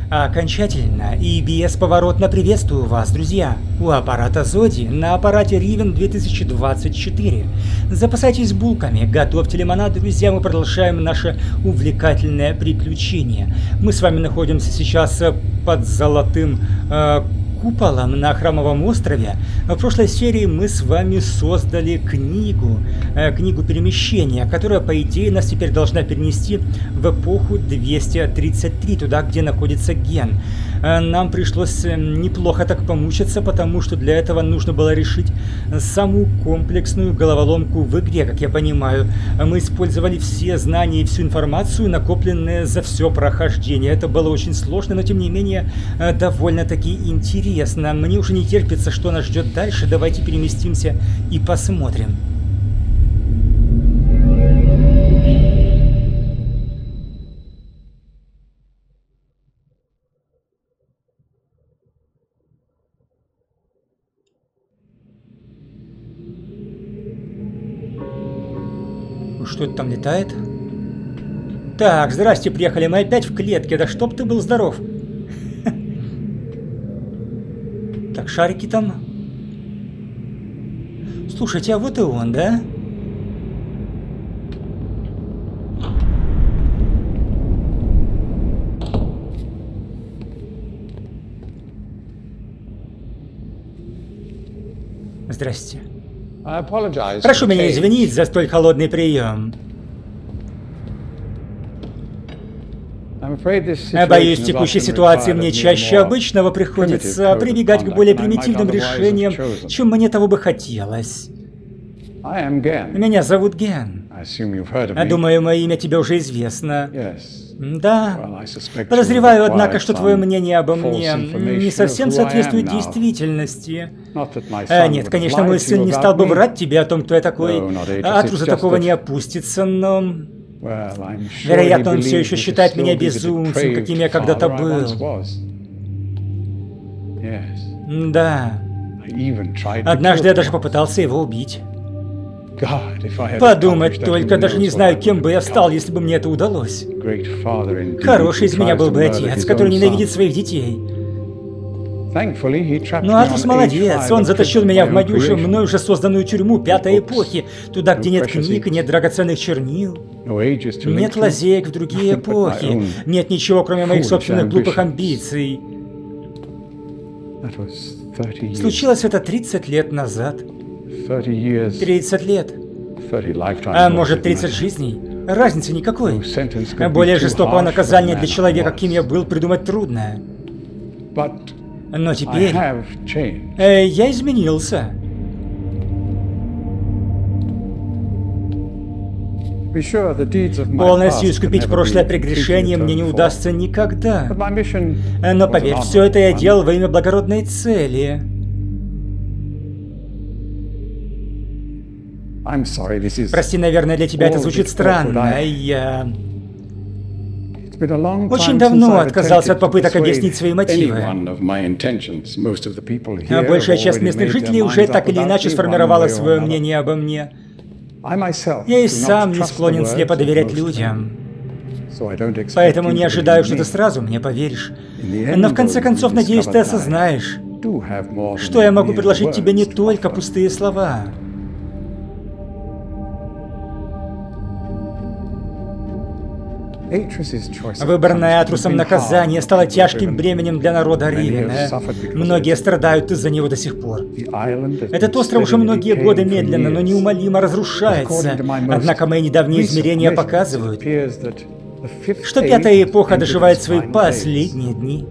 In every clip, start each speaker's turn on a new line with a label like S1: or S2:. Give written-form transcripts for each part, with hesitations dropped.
S1: Окончательно и бесповоротно приветствую вас, друзья, у аппарата Зоди на аппарате Riven 2024. Запасайтесь булками, готовьте лимонад, друзья, мы продолжаем наше увлекательное приключение. Мы с вами находимся сейчас под золотым куполом на Храмовом острове. В прошлой серии мы с вами создали книгу перемещения, которая, по идее, нас теперь должна перенести в эпоху 233, туда, где находится Ген. Нам пришлось неплохо так помучиться, потому что для этого нужно было решить самую комплексную головоломку в игре, как я понимаю. Мы использовали все знания и всю информацию, накопленные за все прохождение. Это было очень сложно, но тем не менее довольно-таки интересно. Мне уже не терпится, что нас ждет дальше. Давайте переместимся и посмотрим. Что это там летает? Так, здрасте, приехали. Мы опять в клетке. Да чтоб ты был здоров. Так, шарики там. Слушайте, а вот и он, да? Здрасте. Прошу меня извинить за столь холодный прием. Боюсь, в текущей ситуации мне чаще обычного приходится прибегать к более примитивным решениям, чем мне того бы хотелось. Меня зовут Ген. Думаю, мое имя тебе уже известно. Да. Подозреваю, однако, что твое мнение обо мне не совсем соответствует действительности. Нет, конечно, мой сын не стал бы врать тебе о том, кто я такой. Атрус за такого не опустится, но... Вероятно, он все еще считает меня безумцем, каким я когда-то был. Да. Однажды я даже попытался его убить. Подумать только, даже не знаю, кем бы я стал, если бы мне это удалось. Хороший из меня был бы отец, который ненавидит своих детей. Но Атрус молодец, он затащил меня в мою мной уже созданную тюрьму пятой эпохи, туда, где нет книг, нет драгоценных чернил, нет лазеек в другие эпохи, нет ничего, кроме моих собственных глупых амбиций. Случилось это 30 лет назад. 30 лет. А может, 30 жизней? Разницы никакой. Более жестокого наказания для человека, каким я был, придумать трудно. Но теперь я изменился. Полностью искупить прошлое прегрешение мне не удастся никогда. Но поверь, все это я делал во имя благородной цели. Прости, наверное, для тебя это звучит странно. Я очень давно отказался от попыток объяснить свои мотивы. Большая часть местных жителей уже так или иначе сформировала свое мнение обо мне. Я и сам не склонен слепо доверять людям. Поэтому не ожидаю, что ты сразу мне поверишь. Но в конце концов, надеюсь, ты осознаешь, что я могу предложить тебе не только пустые слова. Выбранное Атрусом наказание стало тяжким бременем для народа Ривена. Многие страдают из-за него до сих пор. Этот остров уже многие годы медленно, но неумолимо разрушается. Однако мои недавние измерения показывают, что пятая эпоха доживает свои последние дни.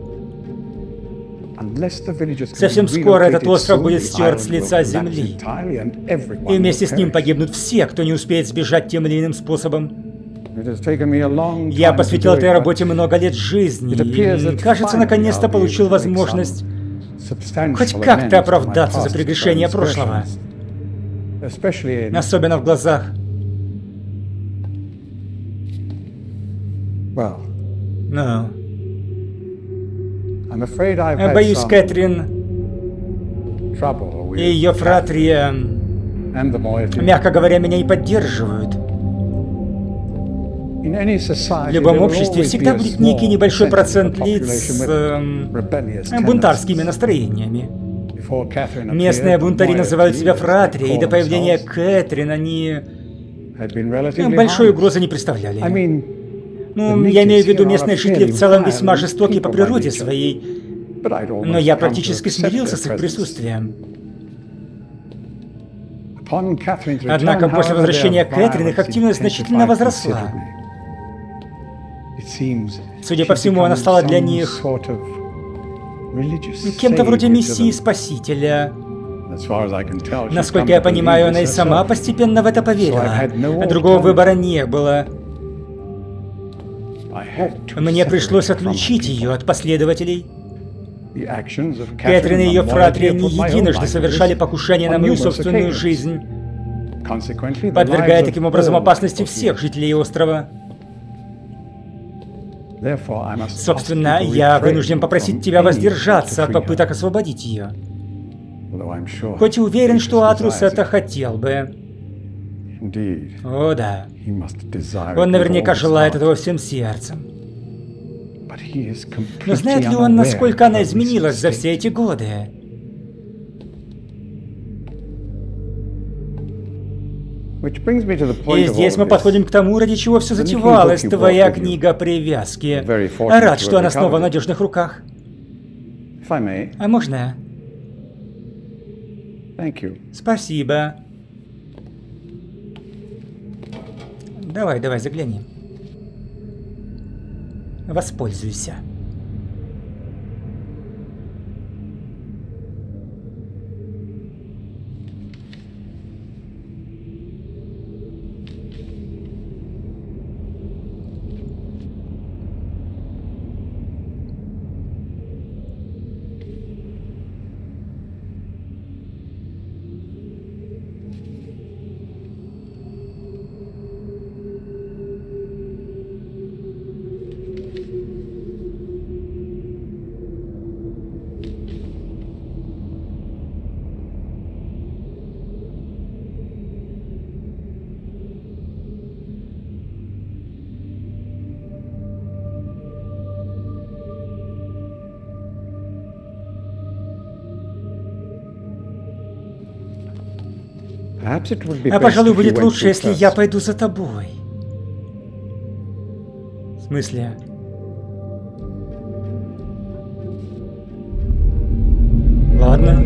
S1: Совсем скоро этот остров будет стерт с лица земли. И вместе с ним погибнут все, кто не успеет сбежать тем или иным способом. Я посвятил этой работе много лет жизни, и, кажется, наконец-то получил возможность хоть как-то оправдаться за прегрешение прошлого. Особенно в глазах. Ну. Боюсь, Кэтрин и ее фратрия, мягко говоря, меня не поддерживают. В любом обществе всегда будет некий небольшой процент лиц с бунтарскими настроениями. Местные бунтари называют себя фратрией, и до появления Кэтрин они большой угрозы не представляли. Ну, я имею в виду, местные жители в целом весьма жестоки по природе своей, но я практически смирился с их присутствием. Однако после возвращения Кэтрин их активность значительно возросла. Судя по всему, она стала для них кем-то вроде мессии Спасителя. Насколько я понимаю, она и сама постепенно в это поверила. Другого выбора не было. Мне пришлось отлучить ее от последователей. Кэтрин и ее фратрия не единожды совершали покушение на мою собственную жизнь, подвергая таким образом опасности всех жителей острова. Собственно, я вынужден попросить тебя воздержаться от попыток освободить ее. Хоть и уверен, что Атрус это хотел бы. О да. Он наверняка желает этого всем сердцем. Но знает ли он, насколько она изменилась за все эти годы? И здесь мы подходим к тому, ради чего все затевалось, твоя книга привязки. Рад, что она снова в надежных руках. А можно? Спасибо. Давай, загляни. Воспользуйся. Пожалуй, будет лучше, если я пойду за тобой. В смысле? Ладно.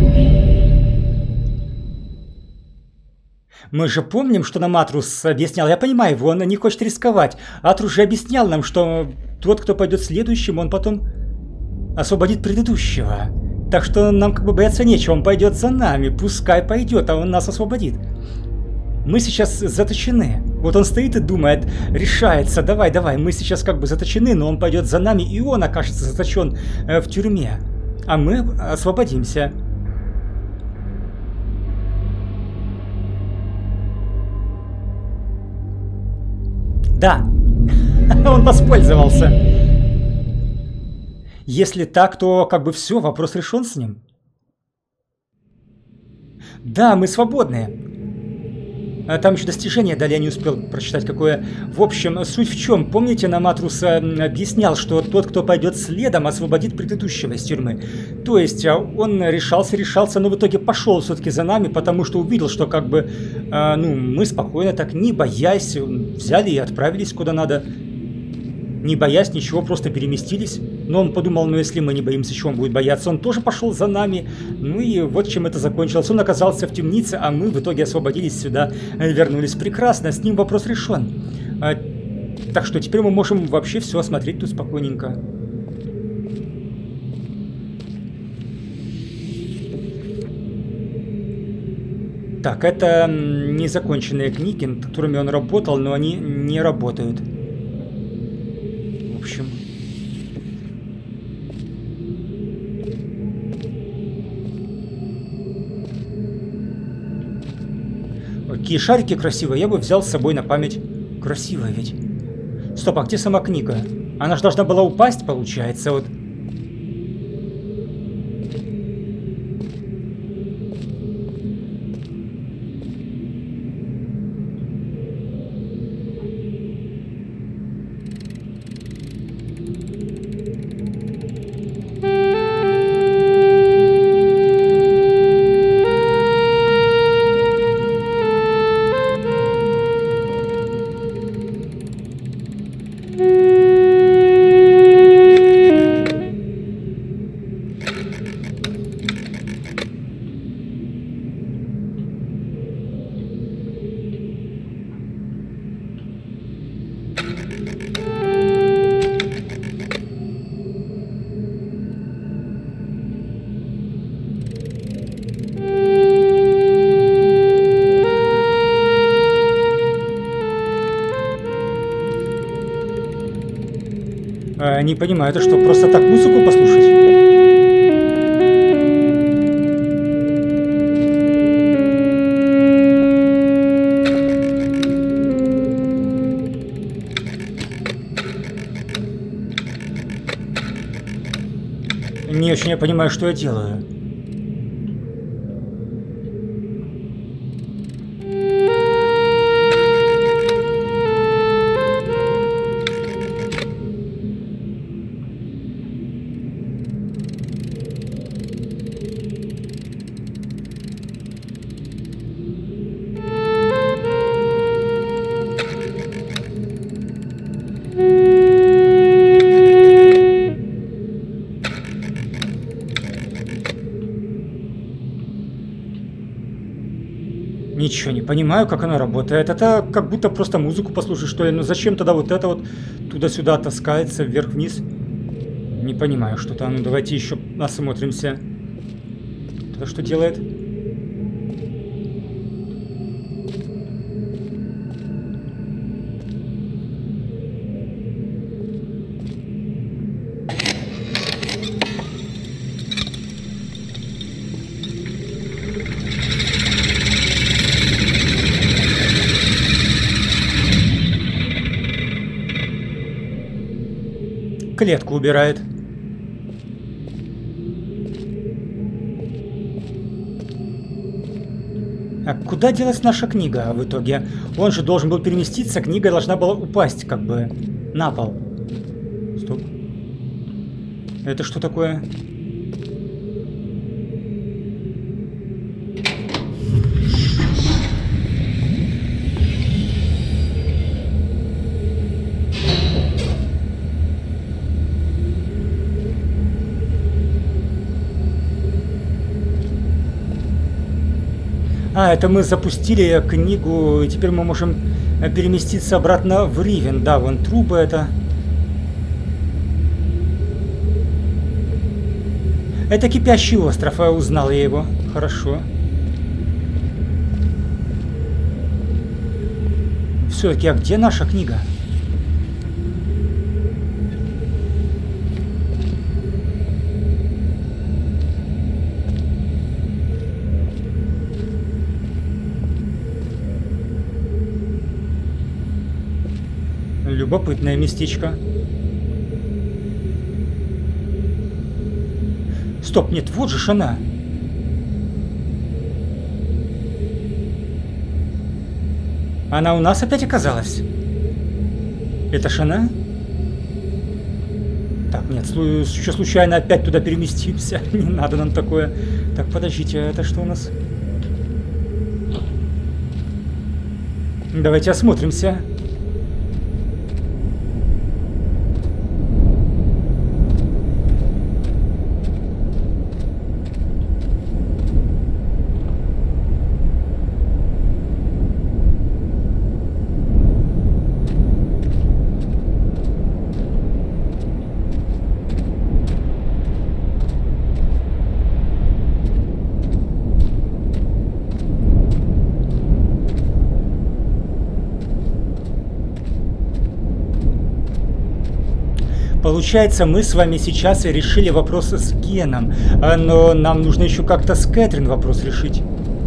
S1: Мы же помним, что нам Атрус объяснял. Я понимаю его, он не хочет рисковать. Атрус же объяснял нам, что тот, кто пойдет следующим, он потом освободит предыдущего. Так что нам как бы бояться нечего, он пойдет за нами, пускай пойдет, а он нас освободит. Мы сейчас заточены. Вот он стоит и думает, решается, давай, мы сейчас как бы заточены, но он пойдет за нами, и он окажется заточен в тюрьме. А мы освободимся. Да, он воспользовался. Если так, то как бы все, вопрос решен с ним. Да, мы свободны. А там еще достижение дали, я не успел прочитать какое. В общем, суть в чем? Помните, нам Атрус объяснял, что тот, кто пойдет следом, освободит предыдущего из тюрьмы. То есть он решался, но в итоге пошел все-таки за нами, потому что увидел, что как бы, мы спокойно так, не боясь, взяли и отправились куда надо. Не боясь ничего, просто переместились. Но он подумал, если мы не боимся, чего он будет бояться. Он тоже пошел за нами. Ну и вот чем это закончилось. Он оказался в темнице, а мы в итоге освободились сюда, вернулись. Прекрасно, с ним вопрос решен. Так что теперь мы можем вообще все осмотреть тут спокойненько. Так, это незаконченные книги, над которыми он работал, но они не работают. В общем... Какие шарики красивые, я бы взял с собой на память. Красиво ведь. Стоп, а где сама книга? Она же должна была упасть, получается, вот. Я не понимаю, это что, просто так музыку послушать? Не очень я понимаю, что я делаю. Ничего не понимаю, как оно работает. Это как будто просто музыку послушать, что ли. Но зачем тогда вот это вот туда-сюда таскается, вверх-вниз? Не понимаю что-то. А ну давайте еще осмотримся. Это что делает? Клетку убирает. А куда делась наша книга в итоге? Он же должен был переместиться, книга должна была упасть как бы на пол. Стоп. Это что такое? А, это мы запустили книгу, и теперь мы можем переместиться обратно в Ривен. Да, вон трубы это. Это кипящий остров, я узнал я его. Хорошо. Все-таки, а где наша книга? Любопытное местечко. Стоп, нет, вот же она. Она у нас опять оказалась. Это ж она? Так, нет, еще случайно опять туда переместимся. Не надо нам такое. Так, подождите, а это что у нас? Давайте осмотримся. Получается, мы с вами сейчас и решили вопрос с Геном, но нам нужно еще как-то с Кэтрин вопрос решить.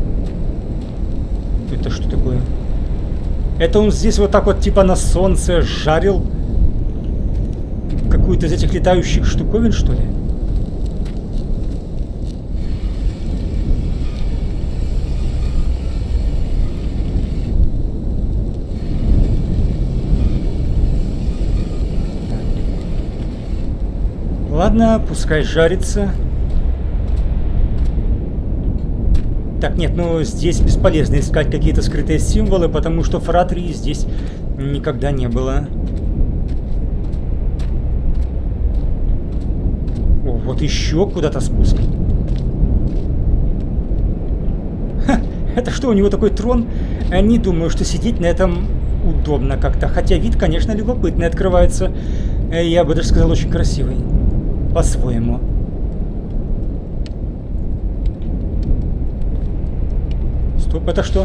S1: Это что такое? Это он здесь вот так вот типа на солнце жарил какую-то из этих летающих штуковин, что ли? Ладно, пускай жарится. Так, нет, ну здесь бесполезно искать какие-то скрытые символы, потому что фратрии здесь никогда не было. О, вот еще куда-то спуск. Ха, это что, у него такой трон? Не думаю, что сидеть на этом удобно как-то. Хотя вид, конечно, любопытный открывается. Я бы даже сказал, очень красивый. По-своему. Стоп, это что?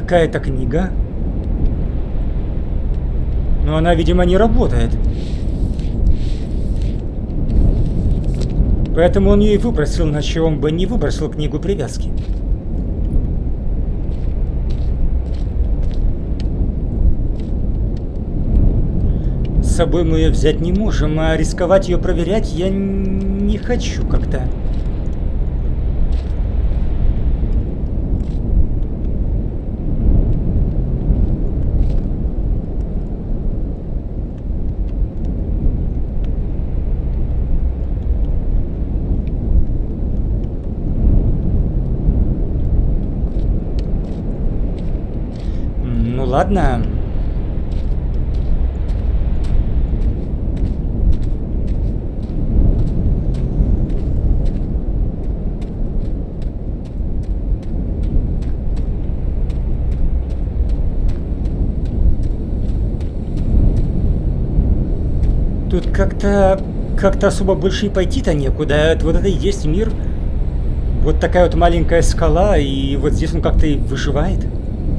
S1: какая-то книга. Но она, видимо, не работает. Поэтому он ее и выбросил, иначе он бы не выбросил книгу привязки. С собой мы ее взять не можем, а рисковать ее проверять я не хочу как-то. Ну ладно. Тут как-то особо больше и пойти-то некуда. Вот это и есть мир. Вот такая вот маленькая скала, и вот здесь он как-то и выживает.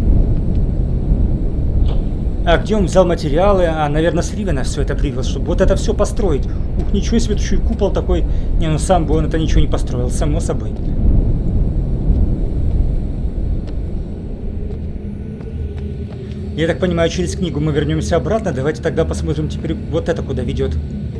S1: А где он взял материалы? А, наверное, с Ривена все это привез, чтобы вот это все построить. Ух, ничего себе, тут еще и купол такой. Не, ну сам бы он это ничего не построил, само собой. Я так понимаю, через книгу мы вернемся обратно. Давайте тогда посмотрим теперь вот это куда ведет.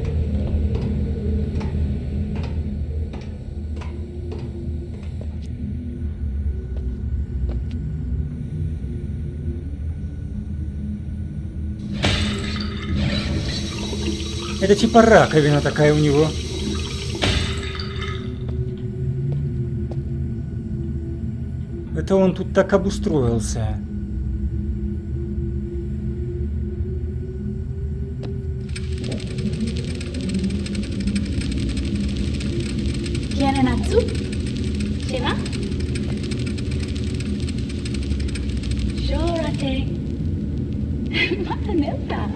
S1: Это типа раковина такая у него. Это он тут так обустроился.
S2: ¿Quieren Atsu? ¿Lleva? Llórate. Mata neta.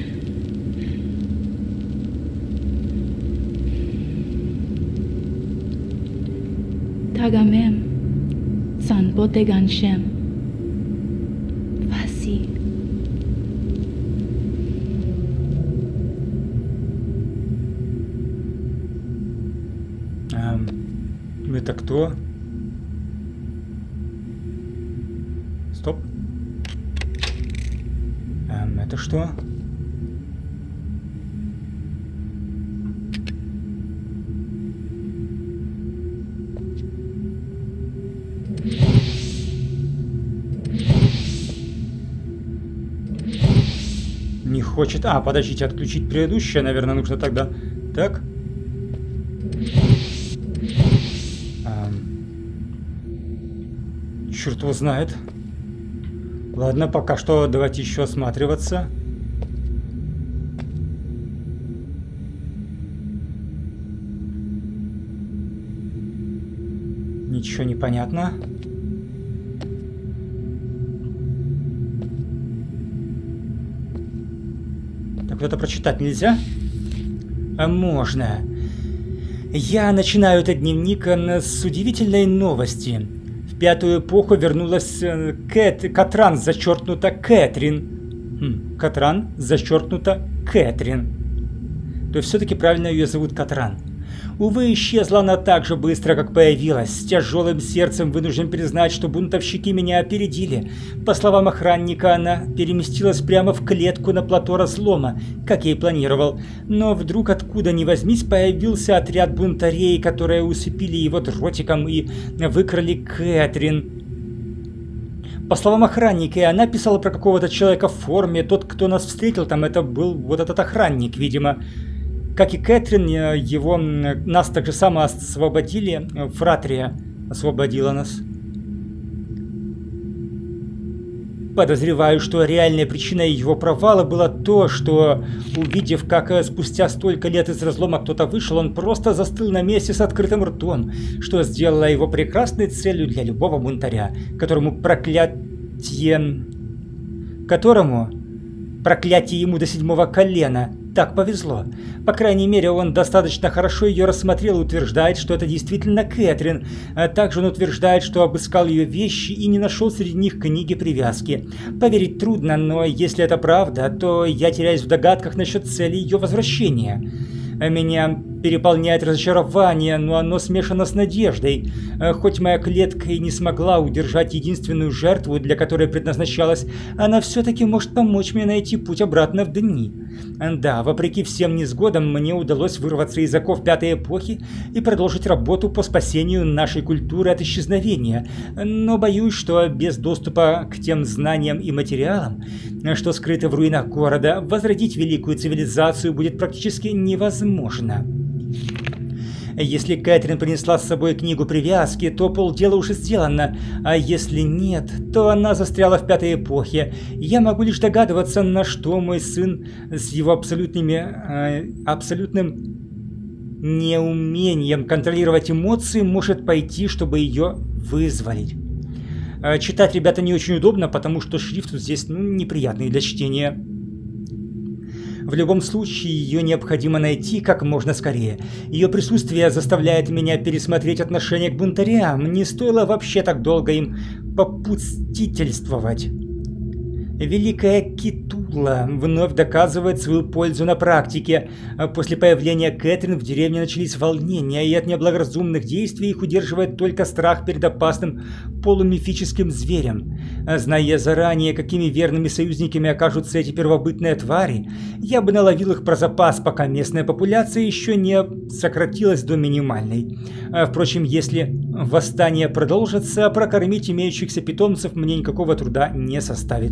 S2: Tagamem. San Botegan Shem. Fasi.
S1: Это кто? Стоп. Это что? Не хочет... А, подождите, отключить предыдущее, наверное, нужно тогда. Так. Черт его знает. Ладно, пока что давайте еще осматриваться. Ничего не понятно. Так, вот это прочитать нельзя? А можно. Я начинаю этот дневник с удивительной новости. В пятую эпоху вернулась Катран, зачеркнуто Кэтрин. Катран, зачеркнуто Кэтрин. То есть все-таки правильно ее зовут Катран. Увы, исчезла она так же быстро, как появилась. С тяжелым сердцем вынужден признать, что бунтовщики меня опередили. По словам охранника, она переместилась прямо в клетку на плато разлома, как я и планировал. Но вдруг откуда ни возьмись появился отряд бунтарей, которые усыпили его дротиком и выкрали Кэтрин. По словам охранника, она писала про какого-то человека в форме. Тот, кто нас встретил там, это был вот этот охранник, видимо. Как и Кэтрин, нас так же само освободили. Фратрия освободила нас. Подозреваю, что реальной причиной его провала было то, что, увидев, как спустя столько лет из разлома кто-то вышел, он просто застыл на месте с открытым ртом, что сделало его прекрасной целью для любого бунтаря, которому проклятие ему до 7-го колена так повезло. По крайней мере, он достаточно хорошо ее рассмотрел и утверждает, что это действительно Кэтрин. Также он утверждает, что обыскал ее вещи и не нашел среди них книги привязки. Поверить трудно, но если это правда, то я теряюсь в догадках насчет цели ее возвращения. Меня переполняет разочарование, но оно смешано с надеждой. Хоть моя клетка и не смогла удержать единственную жертву, для которой предназначалась, она все-таки может помочь мне найти путь обратно в дни. Да, вопреки всем невзгодам, мне удалось вырваться из оков Пятой эпохи и продолжить работу по спасению нашей культуры от исчезновения. Но боюсь, что без доступа к тем знаниям и материалам, что скрыты в руинах города, возродить великую цивилизацию будет практически невозможно. Если Кэтрин принесла с собой книгу привязки, то полдела уже сделано, а если нет, то она застряла в Пятой эпохе. Я могу лишь догадываться, на что мой сын с его абсолютным неумением контролировать эмоции может пойти, чтобы ее вызволить. Читать, ребята, не очень удобно, потому что шрифт здесь неприятный для чтения. В любом случае, ее необходимо найти как можно скорее. Ее присутствие заставляет меня пересмотреть отношение к бунтарям. Не стоило вообще так долго им попустительствовать. Великая Китула вновь доказывает свою пользу на практике. После появления Кэтрин в деревне начались волнения, и от неблагоразумных действий их удерживает только страх перед опасным полумифическим зверем. Зная заранее, какими верными союзниками окажутся эти первобытные твари, я бы наловил их про запас, пока местная популяция еще не сократилась до минимальной. Впрочем, если восстание продолжится, прокормить имеющихся питомцев мне никакого труда не составит.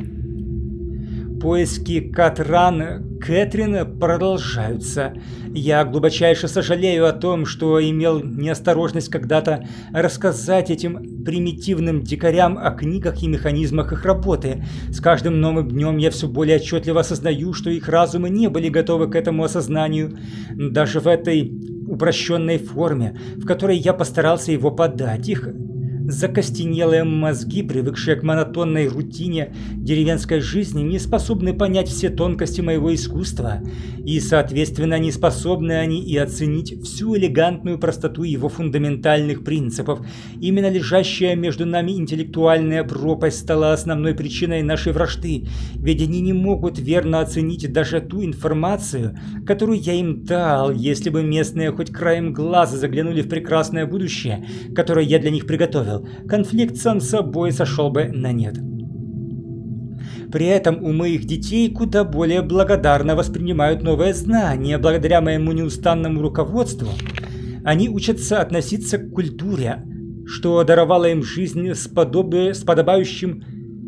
S1: Поиски Катран Кэтрин продолжаются. Я глубочайше сожалею о том, что имел неосторожность когда-то рассказать этим примитивным дикарям о книгах и механизмах их работы. С каждым новым днем я все более отчетливо осознаю, что их разумы не были готовы к этому осознанию, даже в этой упрощенной форме, в которой я постарался его подать. Их закостенелые мозги, привыкшие к монотонной рутине деревенской жизни, не способны понять все тонкости моего искусства, и, соответственно, не способны они и оценить всю элегантную простоту его фундаментальных принципов. Именно лежащая между нами интеллектуальная пропасть стала основной причиной нашей вражды, ведь они не могут верно оценить даже ту информацию, которую я им дал. Если бы местные хоть краем глаза заглянули в прекрасное будущее, которое я для них приготовил, конфликт сам собой сошел бы на нет. При этом умы их детей куда более благодарно воспринимают новые знания. Благодаря моему неустанному руководству они учатся относиться к культуре, что даровало им жизнь с подобающим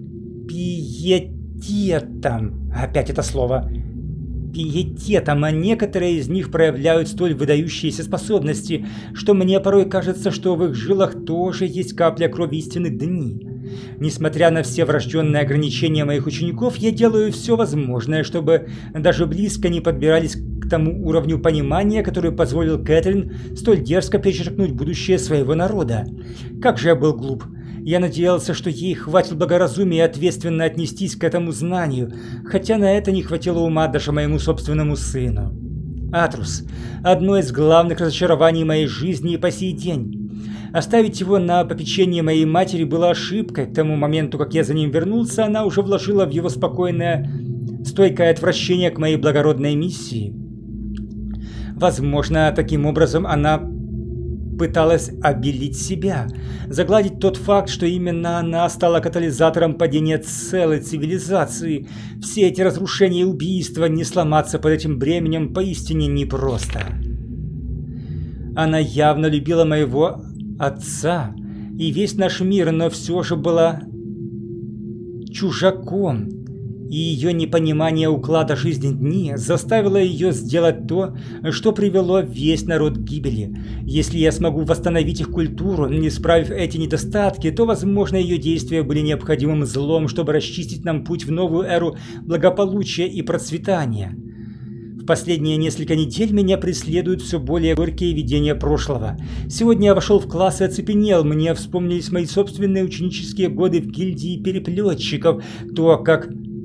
S1: пиететом. Опять это слово. Пиететом, а некоторые из них проявляют столь выдающиеся способности, что мне порой кажется, что в их жилах тоже есть капля крови истинных дни. Несмотря на все врожденные ограничения моих учеников, я делаю все возможное, чтобы даже близко не подбирались к тому уровню понимания, который позволил Кэтрин столь дерзко перечеркнуть будущее своего народа. Как же я был глуп! Я надеялся, что ей хватит благоразумия ответственно отнестись к этому знанию, хотя на это не хватило ума даже моему собственному сыну. Атрус – одно из главных разочарований моей жизни и по сей день. Оставить его на попечение моей матери было ошибкой. К тому моменту, как я за ним вернулся, она уже вложила в его спокойное, стойкое отвращение к моей благородной миссии. Возможно, таким образом она пыталась обелить себя, загладить тот факт, что именно она стала катализатором падения целой цивилизации. Все эти разрушения и убийства, не сломаться под этим бременем поистине непросто. Она явно любила моего отца и весь наш мир, но все же была чужаком. И ее непонимание уклада жизни дни заставило ее сделать то, что привело весь народ к гибели. Если я смогу восстановить их культуру, не исправив эти недостатки, то, возможно, ее действия были необходимым злом, чтобы расчистить нам путь в новую эру благополучия и процветания. В последние несколько недель меня преследуют все более горькие видения прошлого. Сегодня я вошел в класс и оцепенел. Мне вспомнились мои собственные ученические годы в гильдии переплетчиков, то, как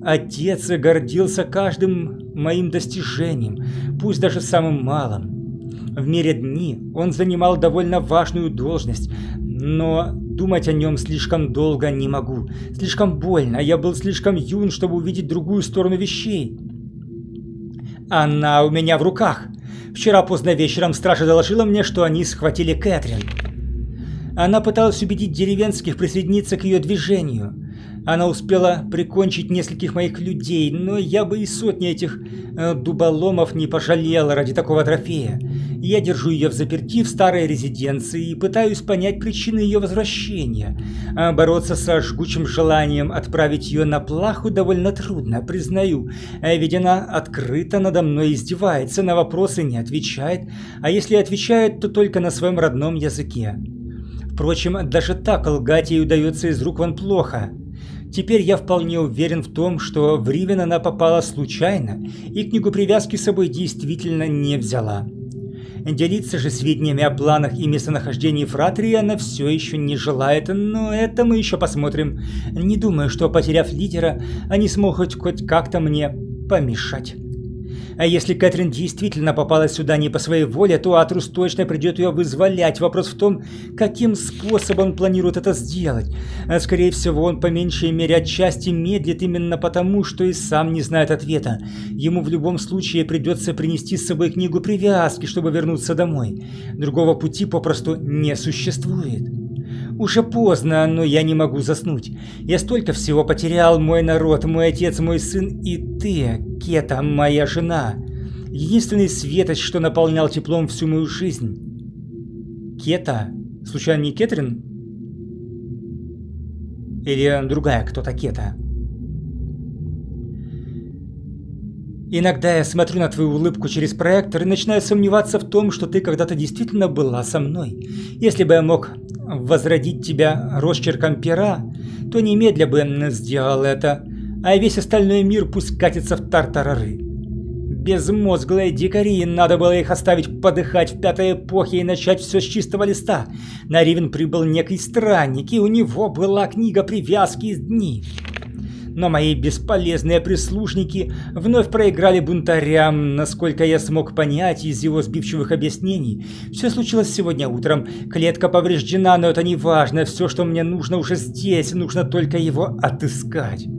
S1: отец гордился каждым моим достижением, пусть даже самым малым. В мире дни он занимал довольно важную должность, но думать о нем слишком долго не могу. Слишком больно, я был слишком юн, чтобы увидеть другую сторону вещей. Она у меня в руках. Вчера поздно вечером стража доложила мне, что они схватили Кэтрин. Она пыталась убедить деревенских присоединиться к ее движению. Она успела прикончить нескольких моих людей, но я бы и сотни этих дуболомов не пожалел ради такого трофея. Я держу ее взаперти в старой резиденции и пытаюсь понять причины ее возвращения. Бороться со жгучим желанием отправить ее на плаху довольно трудно, признаю. Ведь она открыто надо мной издевается, на вопросы не отвечает, а если отвечает, то только на своем родном языке. Впрочем, даже так лгать ей удается из рук вон плохо. Теперь я вполне уверен в том, что в Ривен она попала случайно и книгу привязки с собой действительно не взяла. Делиться же сведениями о планах и местонахождении Фратрии она все еще не желает, но это мы еще посмотрим. Не думаю, что, потеряв лидера, они смогут хоть как-то мне помешать. А если Кэтрин действительно попала сюда не по своей воле, то Атрус точно придет ее вызволять. Вопрос в том, каким способом он планирует это сделать. Скорее всего, он по меньшей мере отчасти медлит именно потому, что и сам не знает ответа. Ему в любом случае придется принести с собой книгу привязки, чтобы вернуться домой. Другого пути попросту не существует. Уже поздно, но я не могу заснуть. Я столько всего потерял: мой народ, мой отец, мой сын и ты, Кета, моя жена. Единственный светоч, что наполнял теплом всю мою жизнь. Кета? Случайно не Кэтрин? Или другая кто-то Кета? Иногда я смотрю на твою улыбку через проектор и начинаю сомневаться в том, что ты когда-то действительно была со мной. Если бы я мог возродить тебя росчерком пера, то немедля бы сделал это, а весь остальной мир пусть катится в тартарары. Безмозглые дикари, надо было их оставить подыхать в пятой эпохе и начать все с чистого листа. На Ривен прибыл некий странник, и у него была книга привязки из дни. Но мои бесполезные прислужники вновь проиграли бунтарям. Насколько я смог понять из его сбивчивых объяснений, все случилось сегодня утром. Клетка повреждена, но это не важно. Все, что мне нужно, уже здесь. Нужно только его отыскать.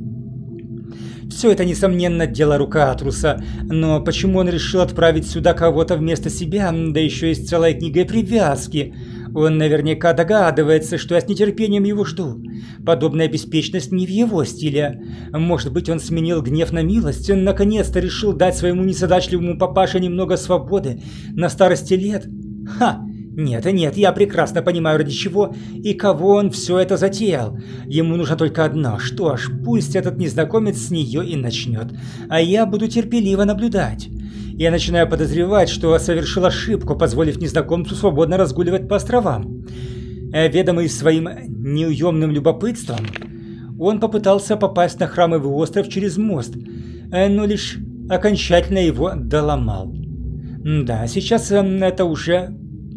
S1: Все это, несомненно, дело рук Атруса. Но почему он решил отправить сюда кого-то вместо себя, да еще и с целой книгой привязки? Он наверняка догадывается, что я с нетерпением его жду. Подобная беспечность не в его стиле. Может быть, он сменил гнев на милость, он наконец-то решил дать своему незадачливому папаше немного свободы на старости лет? Ха! Нет, я прекрасно понимаю, ради чего и кого он все это затеял. Ему нужно только одно. Что ж, пусть этот незнакомец с нее и начнет, а я буду терпеливо наблюдать. Я начинаю подозревать, что совершил ошибку, позволив незнакомцу свободно разгуливать по островам. Ведомый своим неуемным любопытством, он попытался попасть на Храмовый остров через мост, но лишь окончательно его доломал. Да, сейчас это уже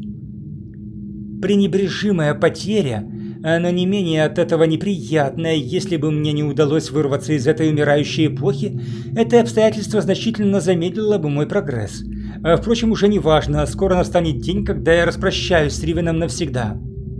S1: пренебрежимая потеря, но не менее от этого неприятная. Если бы мне не удалось вырваться из этой умирающей эпохи, это обстоятельство значительно замедлило бы мой прогресс. Впрочем, уже не важно, скоро настанет день, когда я распрощаюсь с Ривеном навсегда.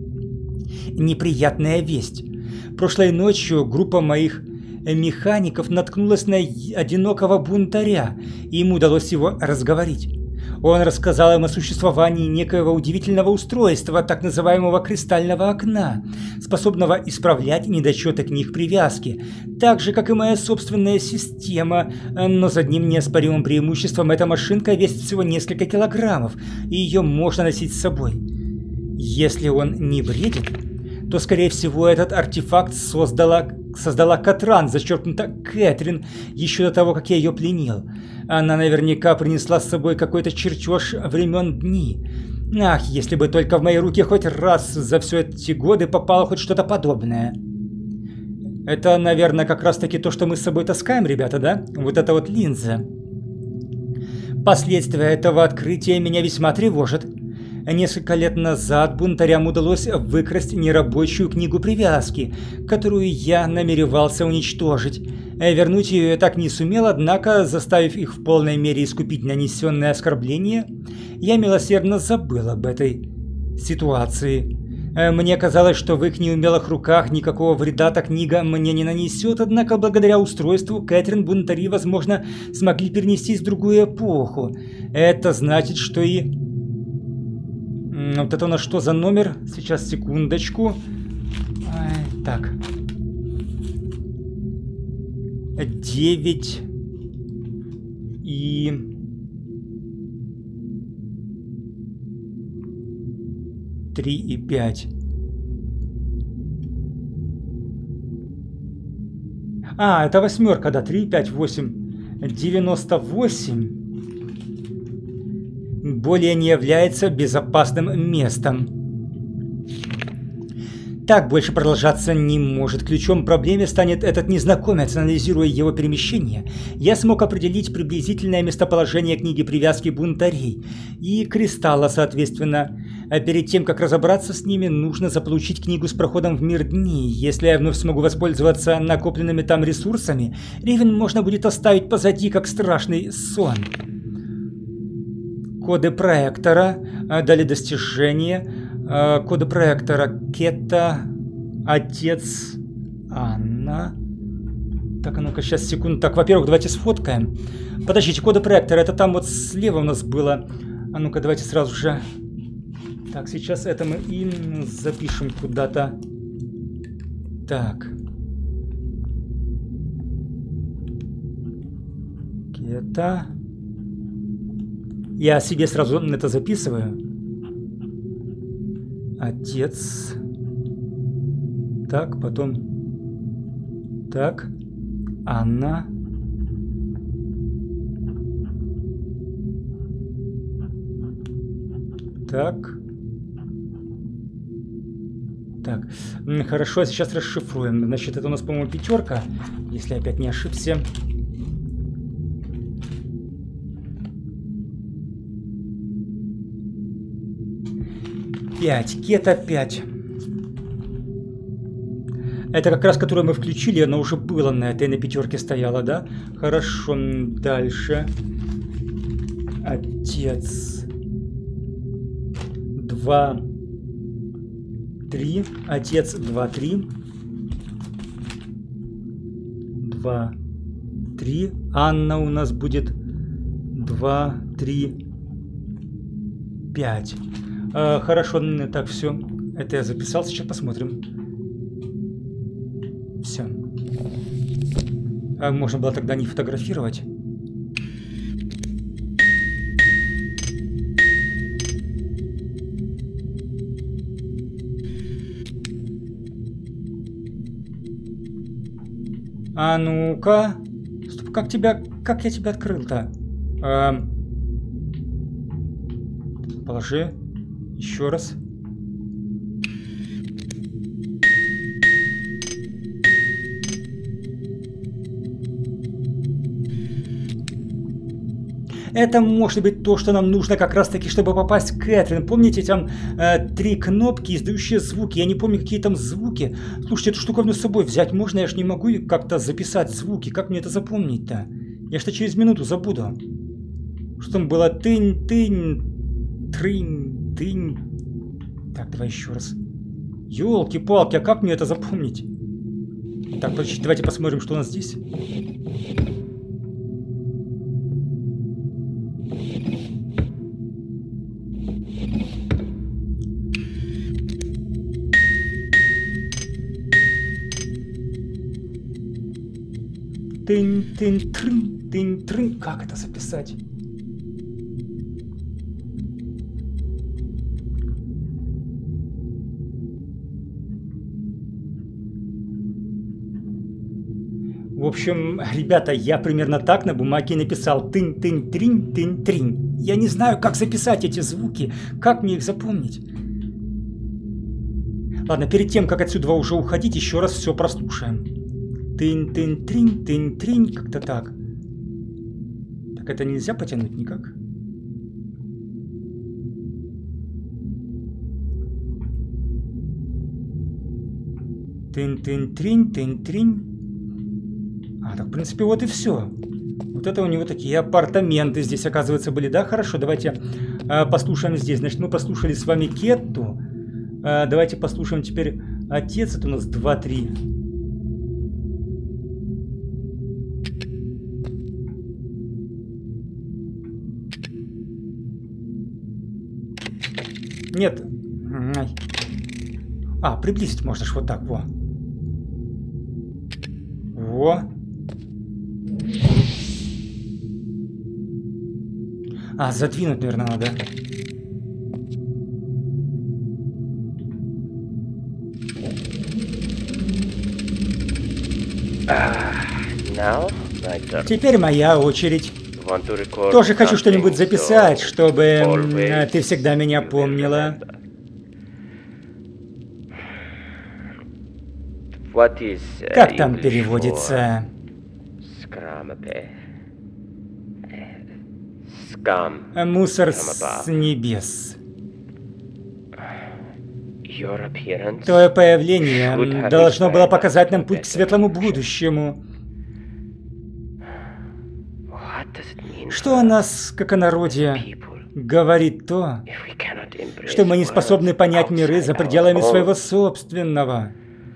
S1: Неприятная весть. Прошлой ночью группа моих механиков наткнулась на одинокого бунтаря, и им удалось его разговорить. Он рассказал им о существовании некоего удивительного устройства, так называемого кристального окна, способного исправлять недочеты книг привязки, так же, как и моя собственная система, но с одним неоспоримым преимуществом: эта машинка весит всего несколько килограммов, и ее можно носить с собой. Если он не бредит, то, скорее всего, этот артефакт создала Катран, зачеркнуто Кэтрин, еще до того, как я ее пленил. Она наверняка принесла с собой какой-то чертеж времен дни. Ах, если бы только в мои руки хоть раз за все эти годы попало хоть что-то подобное. Это, наверное, как раз-таки то, что мы с собой таскаем, ребята, да? Вот это вот линза. Последствия этого открытия меня весьма тревожат. Несколько лет назад бунтарям удалось выкрасть нерабочую книгу привязки, которую я намеревался уничтожить. Вернуть ее я так не сумел, однако, заставив их в полной мере искупить нанесенное оскорбление, я милосердно забыл об этой ситуации. Мне казалось, что в их неумелых руках никакого вреда та книга мне не нанесет, однако благодаря устройству Кэтрин бунтари, возможно, смогли перенестись в другую эпоху. Это значит, что и... Вот это у нас что за номер? Сейчас, секундочку. Так. 9 и... 3 и 5. Это восьмерка, да, 3, 5, 8. 98 более не является безопасным местом. Так больше продолжаться не может. Ключом к проблеме станет этот незнакомец. Анализируя его перемещение, я смог определить приблизительное местоположение книги привязки бунтарей и кристалла, соответственно. А перед тем, как разобраться с ними, нужно заполучить книгу с проходом в мир дней. Если я вновь смогу воспользоваться накопленными там ресурсами, Ривен можно будет оставить позади, как страшный сон. Коды проектора, далее достижения. Коды проектора. Кета, отец, Анна. Так, а ну-ка, сейчас, секунду. Так, во-первых, давайте сфоткаем. Подождите, коды проектора, это там вот слева у нас было. А ну-ка, давайте сразу же... Так, сейчас это мы и запишем куда-то. Так. Кета. Я себе сразу это записываю. Отец. Так, потом. Так. Анна. Так. Так. Хорошо, сейчас расшифруем. Значит, это у нас, по-моему, пятерка. Если я опять не ошибся. Кета 5. Это как раз, которую мы включили, она уже была на этой, на пятерке стояла, да? Хорошо, дальше. Отец. 2, 3. Отец 2, 3. 2, 3. Анна у нас будет 2, 3, 5. Хорошо, так, все. Это я записал, сейчас посмотрим. Все. Можно было тогда не фотографировать. А ну-ка. Стоп, как я тебя открыл-то? Положи. Еще раз. Это может быть то, что нам нужно как раз таки, чтобы попасть к Кэтрин. Помните, там 3 кнопки, издающие звуки. Я не помню, какие там звуки. Слушайте, эту штуковину с собой взять можно? Я ж не могу как-то записать звуки. Как мне это запомнить-то? Я что через минуту забуду. Что там было? Тынь, трынь, тынь. Так, давай еще раз. Ёлки-палки, а как мне это запомнить? Так, подождите, давайте посмотрим, что у нас здесь. Тынь-тынь-трынь, тынь-трынь. Как это записать? В общем, ребята, я примерно так на бумаге написал. Тынь-тынь-тринь, тынь-тринь. Я не знаю, как записать эти звуки. Как мне их запомнить? Ладно, перед тем, как отсюда уже уходить, еще раз все прослушаем. Тынь-тынь-тринь, тынь-тринь. Как-то так. Так это нельзя потянуть никак? Тынь-тынь-тринь, тынь-тринь. А, так, в принципе, вот и все. Вот это у него такие апартаменты здесь, оказывается, были. Да, хорошо, давайте послушаем здесь. Значит, мы послушали с вами Кетту. Давайте послушаем теперь отец. Это у нас 2-3. Нет. А, приблизить можно ж вот так, во. Во. А, задвинуть, наверное, надо. Теперь моя очередь. Тоже хочу что-нибудь записать, чтобы ты всегда меня помнила. Как там переводится? Мусор с небес. Твое появление должно было показать нам путь к светлому будущему. Что о нас, как о народе, говорит то, что мы не способны понять миры за пределами своего собственного?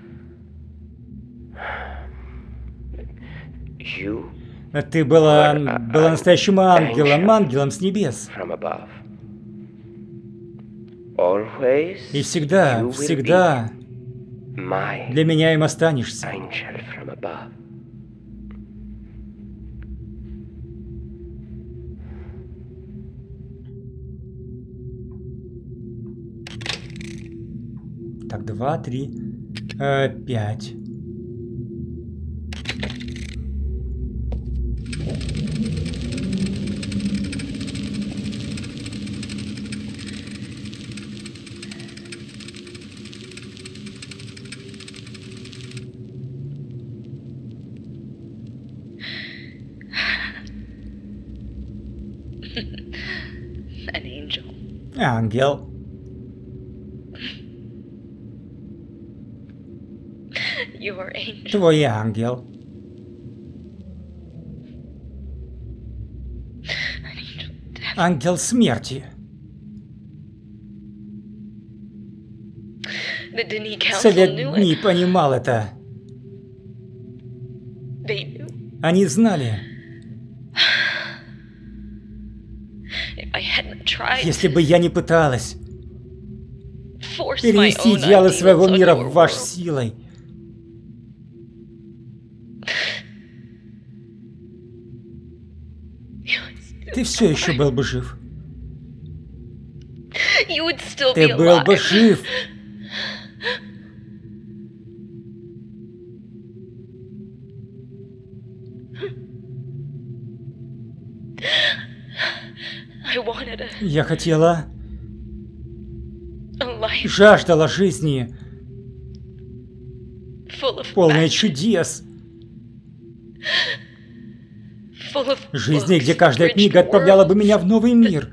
S1: Ты была настоящим ангелом с небес. И всегда для меня им останешься. Так, 2, 3, 5. Ангел. Твой ангел. Ангел смерти. Совет не понимал это. Они знали. Если бы я не пыталась перенести идеалы своего мира в ваш силой, ты все еще был бы жив. Ты был бы жив. Я хотела, жаждала жизни, полной чудес. Жизни, где каждая книга отправляла бы меня в новый мир,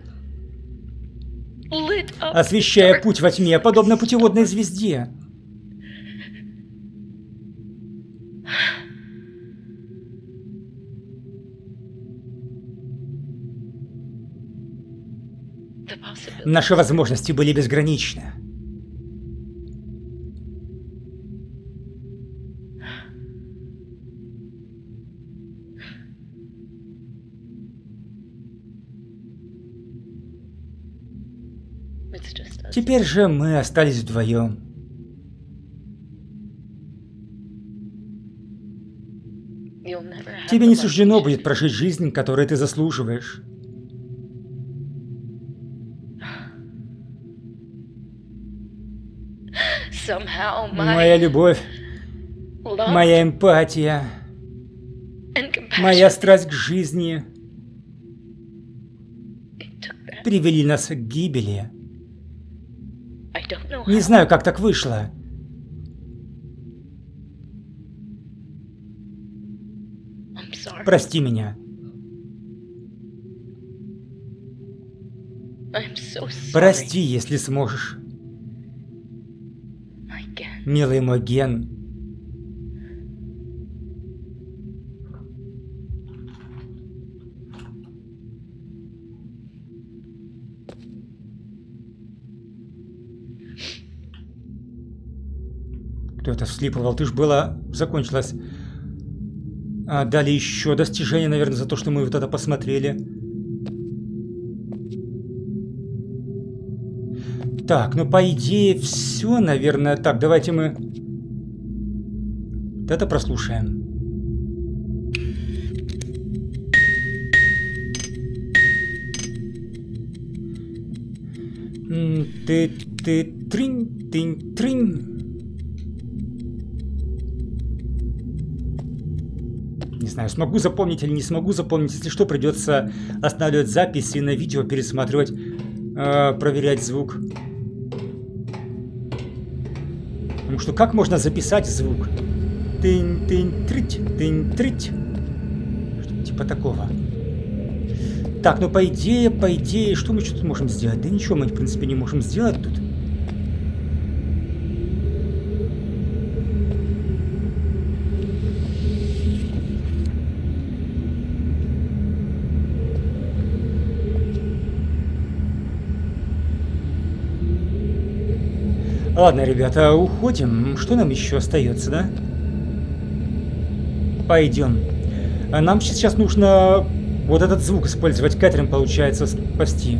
S1: освещая путь во тьме, подобно путеводной звезде. Наши возможности были безграничны. Теперь же мы остались вдвоем. Тебе не суждено будет прожить жизнь, которую ты заслуживаешь. Моя любовь, моя эмпатия, моя страсть к жизни привели нас к гибели. Не знаю, как так вышло. Прости меня. Прости, если сможешь. Милый мой Ген. Кто это вслипывал? Ты ж была... Закончилась. Дали еще достижение, наверное, за то, что мы вот это посмотрели. Так, ну по идее все, наверное. Так, давайте мы... Вот это прослушаем. Ты-ты-тринь-тынь-тринь. Не знаю, смогу запомнить или не смогу запомнить. Если что, придется останавливать запись и на видео пересматривать, проверять звук. Потому что как можно записать звук? Тынь-тынь-трить, тынь-трить. Что-то типа такого. Так, ну по идее, что мы тут можем сделать? Да ничего мы, в принципе, не можем сделать тут. Ладно, ребята, уходим. Что нам еще остается, да? Пойдем. Нам сейчас нужно вот этот звук использовать. Кэтрин, получается, спасти.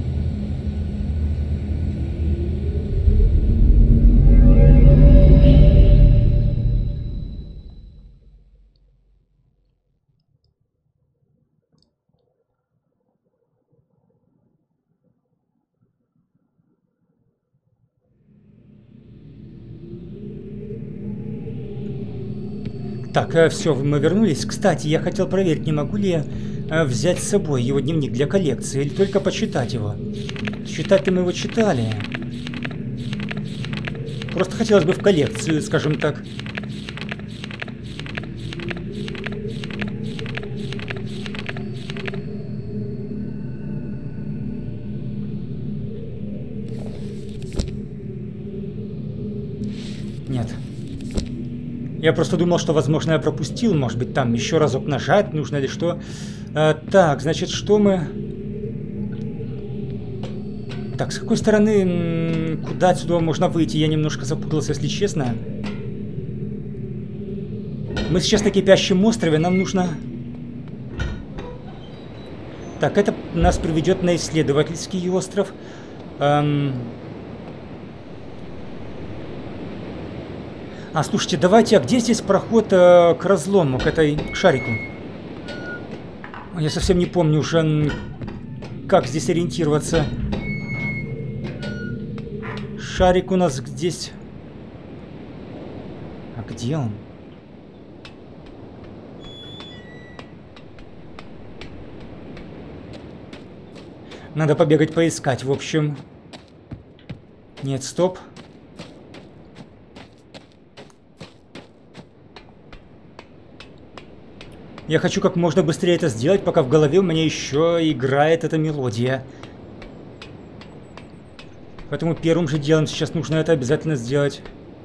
S1: Так, все, мы вернулись. Кстати, я хотел проверить, не могу ли я взять с собой его дневник для коллекции, или только почитать его. Читать-то мы его читали. Просто хотелось бы в коллекцию, скажем так. Нет. Я просто думал, что, возможно, я пропустил. Может быть, там еще разок нажать нужно или что. Так, значит, что мы... Так, с какой стороны... Куда отсюда можно выйти? Я немножко запутался, если честно. Мы сейчас на кипящем острове. Нам нужно... Так, это нас приведет на исследовательский остров. Слушайте, давайте, где здесь проход к разлому, к к шарику? Я совсем не помню уже, как здесь ориентироваться. Шарик у нас здесь... А где он? Надо побегать поискать, в общем. Нет, стоп. Я хочу как можно быстрее это сделать, пока в голове у меня еще играет эта мелодия. Поэтому первым же делом сейчас нужно это обязательно сделать.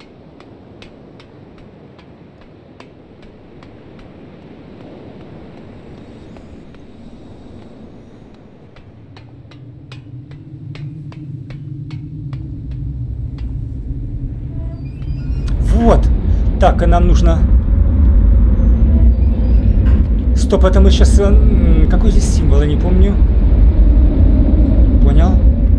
S1: Вот! Так, а нам нужно... Стоп, это мы сейчас... Какой здесь символ, я не помню. Понял?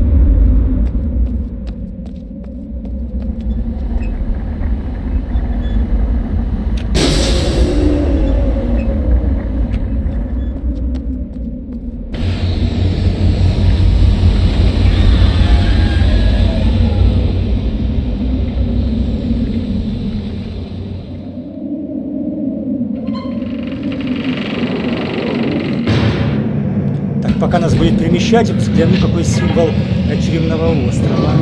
S1: Пока нас будет перемещать, я взгляну, какой символ тюремного острова.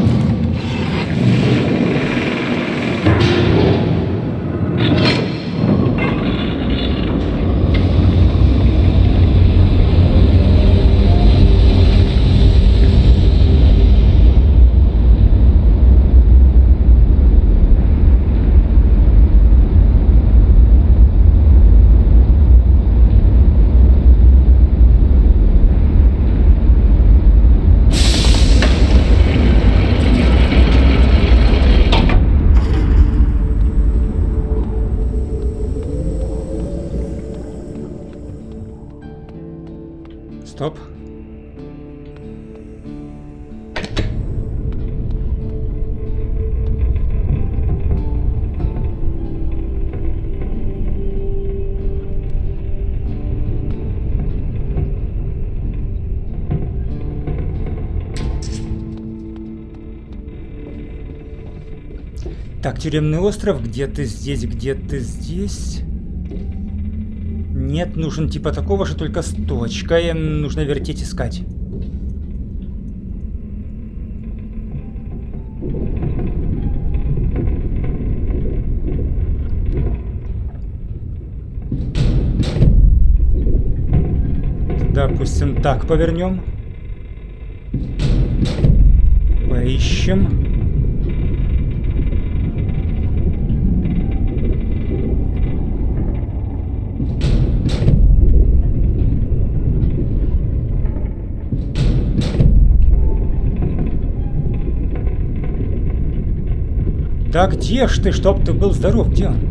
S1: Стоп. Так, тюремный остров, где-то здесь, где-то здесь. Нет, нужен типа такого же, только с точкой. Нужно вертеть, искать. Допустим, так повернем. Поищем. Да где ж ты, чтоб ты был здоров, где он?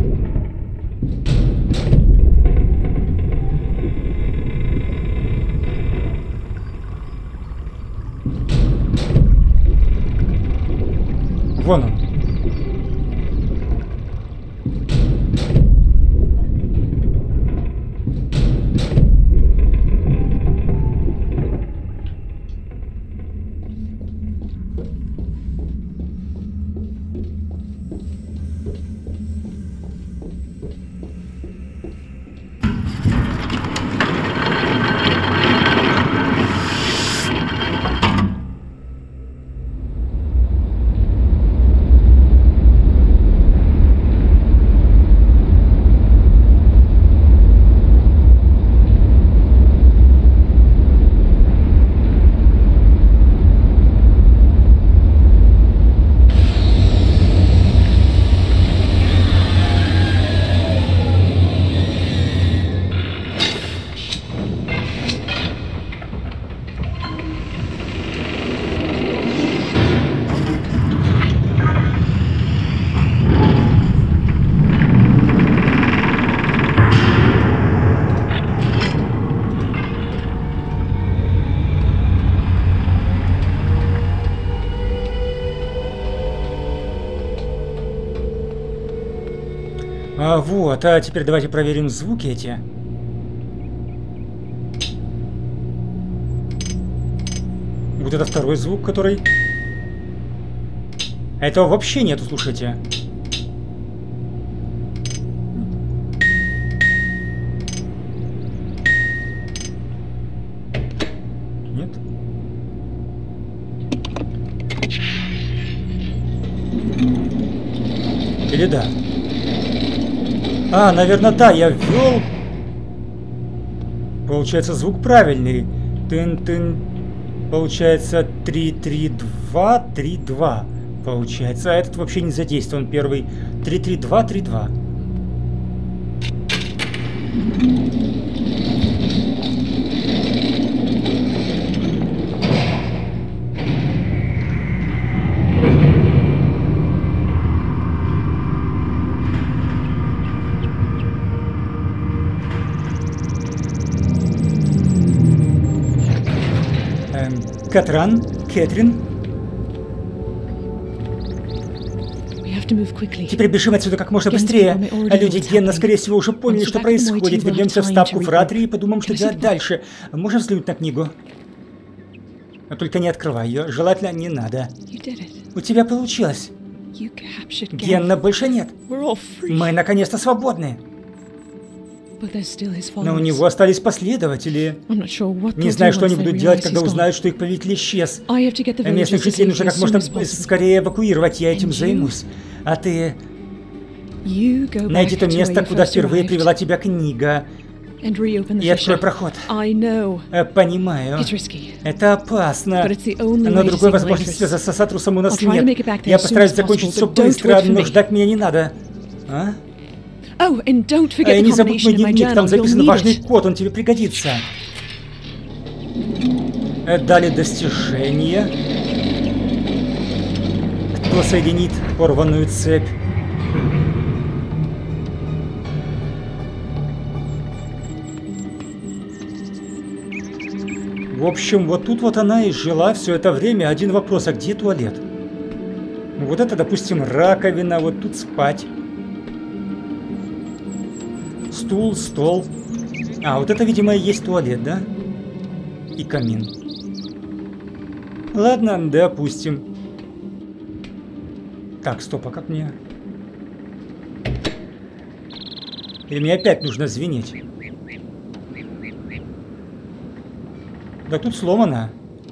S1: Вон он. Вот, а теперь давайте проверим звуки эти. Вот это второй звук, который... Этого вообще нету, слушайте. Нет? Или да? А, наверное, да, я ввел. Получается, звук правильный. Тын-тын. Получается, 3-3-2, 3-2. Получается, а этот вообще не задействован. Первый 3-3-2, 3-2. Кэтрин. Теперь бежим отсюда как можно быстрее. Люди Генна, скорее всего, уже поняли, что происходит. Вернемся в ставку Фратрии и подумаем, что делать дальше. Можем взглянуть на книгу? Но только не открывай ее. Желательно не надо. У тебя получилось. Генна больше нет. Мы наконец-то свободны. Но у него остались последователи. Не знаю, что они будут делать, когда узнают, что их повелитель исчез. Местных жителей нужно как можно скорее эвакуировать, я этим займусь. А ты... Найди то место, куда впервые привела тебя книга. И открой проход. Понимаю. Это опасно. Но другой возможности связаться с Атрусом у нас нет. Я постараюсь закончить все быстро, но ждать меня не надо. А? Не забудь мой дневник, там записан важный код, он тебе пригодится. Далее достижение. Кто соединит порванную цепь? В общем, вот тут вот она и жила все это время. Один вопрос, а где туалет? Вот это, допустим, раковина, вот тут спать. Стул, стол. А, вот это, видимо, и есть туалет, да? И камин. Ладно, допустим. Так, стоп, а как мне... Или мне опять нужно звенеть? Да тут сломано.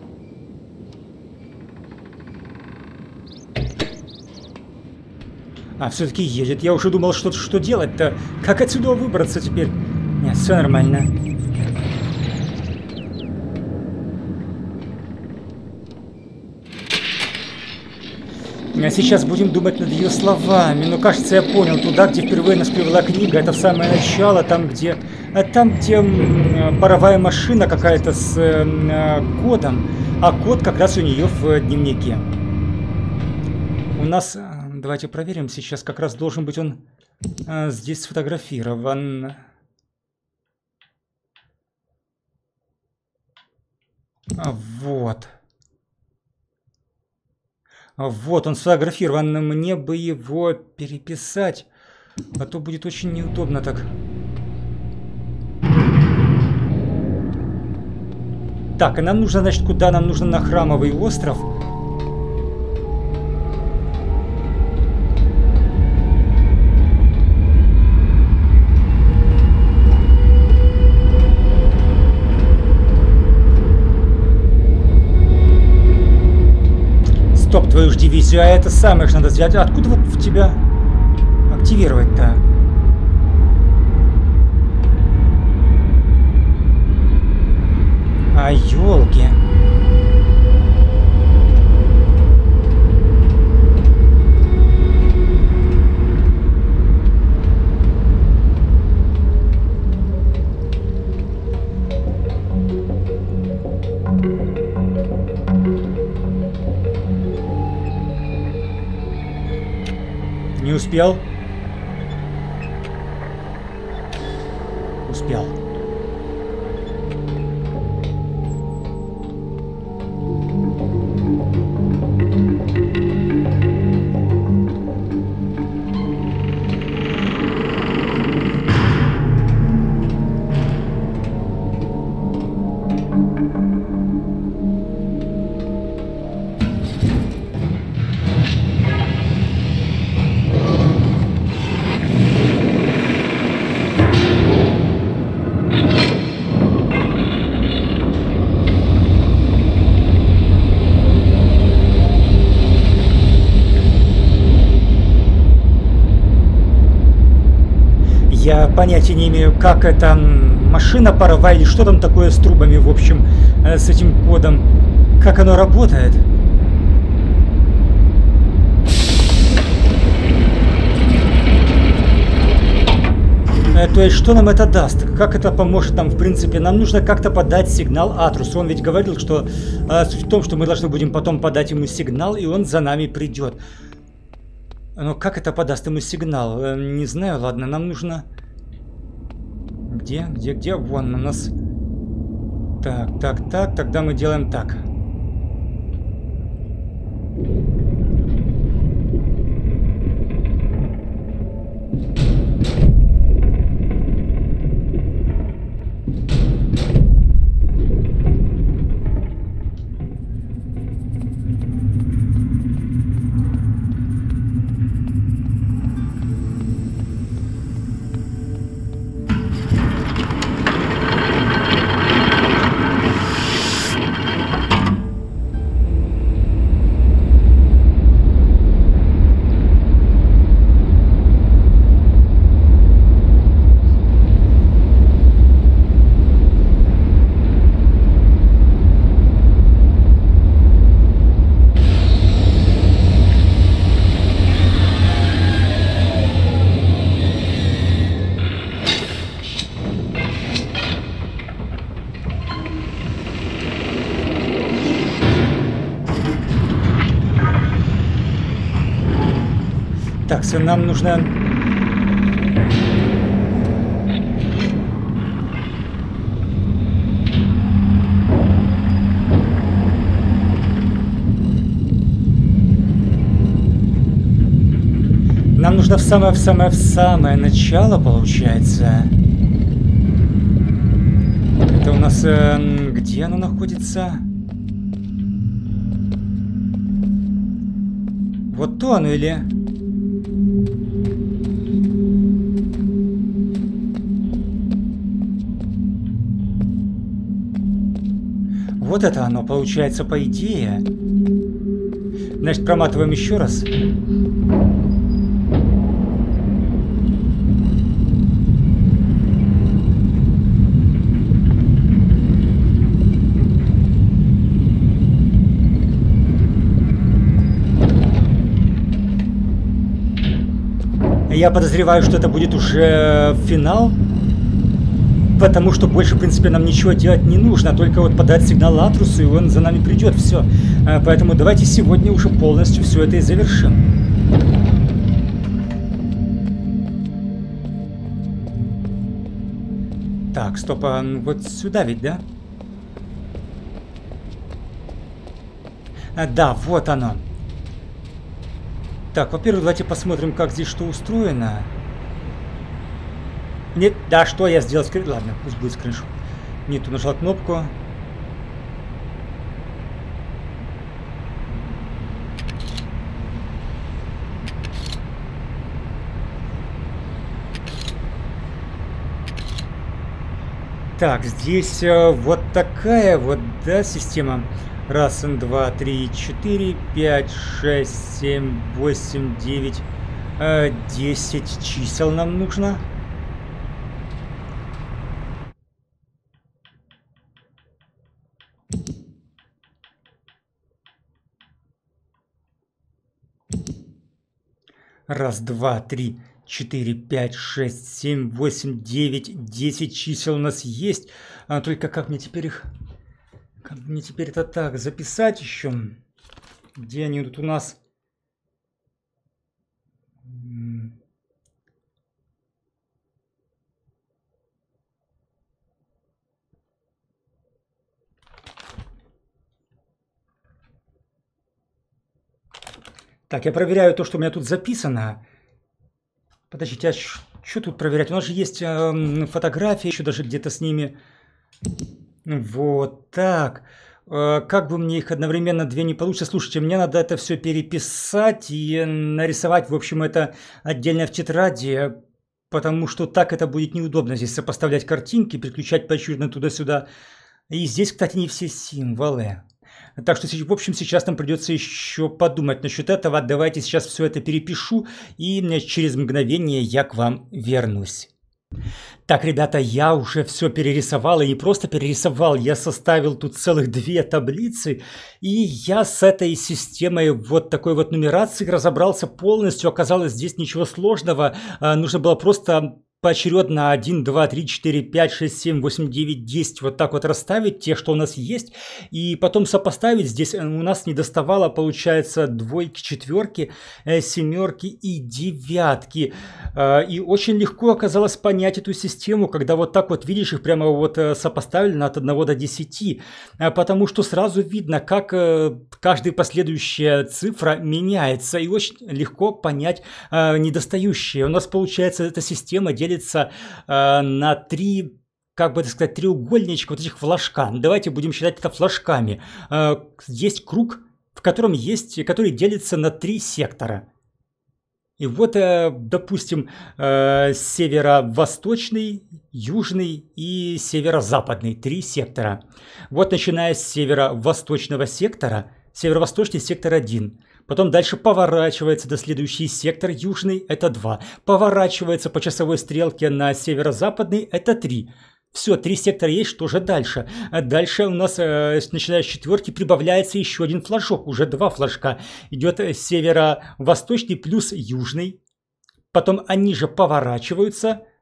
S1: А, все-таки едет. Я уже думал, что делать-то. Как отсюда выбраться теперь? Нет, все нормально. А сейчас будем думать над ее словами. Но кажется, я понял. Туда, где впервые нас привела книга, это в самое начало, там, где паровая машина какая-то с кодом. А код как раз у нее в дневнике. У нас... Давайте проверим. Сейчас как раз должен быть он здесь сфотографирован. Вот. Вот он сфотографирован. Мне бы его переписать. А то будет очень неудобно так. Так, и нам нужно, значит, куда? Нам нужно на Храмовый остров. Стоп, твою ж дивизию, а это самое же надо взять. Откуда вот в тебя активировать-то? А, ёлки. Не успел? Успел. Я понятия не имею, как это машина паровая или что там такое с трубами, в общем, с этим кодом. Как оно работает? То есть, что нам это даст? Как это поможет нам, в принципе? Нам нужно как-то подать сигнал Атрусу. Он ведь говорил, что суть в том, что мы должны будем потом подать ему сигнал, и он за нами придет. Но как это подаст ему сигнал? Не знаю, ладно, нам нужно... Где? Вон у нас... Так, тогда мы делаем так. Так, все, нам нужно... нужно в самое начало, получается. Это у нас... где оно находится? Вот то оно или... Вот это оно, получается, по идее. Значит, проматываем еще раз. Я подозреваю, что это будет уже финал. Потому что больше, в принципе, нам ничего делать не нужно, только вот подать сигнал Атрусу, и он за нами придет, все. Поэтому давайте сегодня уже полностью все это и завершим. Так, стоп, вот сюда ведь, да? Да, вот оно. Так, во-первых, давайте посмотрим, как здесь что устроено. Нет, да, что я сделал? Ладно, пусть будет скриншот. Не ту нажал кнопку. Так, здесь вот такая вот, да, система. Раз, два, три, 4, 5, 6, 7, 8, 9, 10 чисел нам нужно. Раз, два, три, 4, 5, 6, 7, 8, 9, 10 чисел у нас есть. Только как мне теперь их... Как мне теперь это так записать еще? Где они тут у нас? Так, я проверяю то, что у меня тут записано. Подождите, а что тут проверять? У нас же есть фотографии еще даже где-то с ними. Вот так. Как бы мне их одновременно две не получится? Слушайте, мне надо это все переписать и нарисовать, в общем, это отдельно в тетради, потому что так это будет неудобно здесь сопоставлять картинки, переключать поочередно туда-сюда. И здесь, кстати, не все символы. Так что, в общем, сейчас нам придется еще подумать насчет этого. Давайте сейчас все это перепишу, и через мгновение я к вам вернусь. Так, ребята, я уже все перерисовал, и не просто перерисовал, я составил тут целых 2 таблицы, и я с этой системой вот такой вот нумерации разобрался полностью. Оказалось, здесь ничего сложного, нужно было просто поочередно 1, 2, 3, 4, 5, 6, 7, 8, 9, 10 вот так вот расставить те, что у нас есть, и потом сопоставить. Здесь у нас не доставало, получается, 2, 4, 7 и 9. И очень легко оказалось понять эту систему, когда вот так вот видишь их прямо вот сопоставлено от 1 до 10, потому что сразу видно, как каждая последующая цифра меняется, и очень легко понять недостающие. У нас, получается, эта система делится на 3, как бы это сказать, треугольничка вот этих флажка. Давайте будем считать это флажками. Есть круг, в котором который делится на 3 сектора. И вот, допустим, северо-восточный, южный и северо-западный 3 сектора. Вот начиная с северо-восточного сектора, северо-восточный сектор 1. Потом дальше поворачивается до следующий сектор, южный, это 2. Поворачивается по часовой стрелке на северо-западный, это 3. Все, 3 сектора есть, что же дальше? Дальше у нас, начиная с 4, прибавляется еще 1 флажок, уже 2 флажка. Идет северо-восточный плюс южный. Потом они же поворачиваются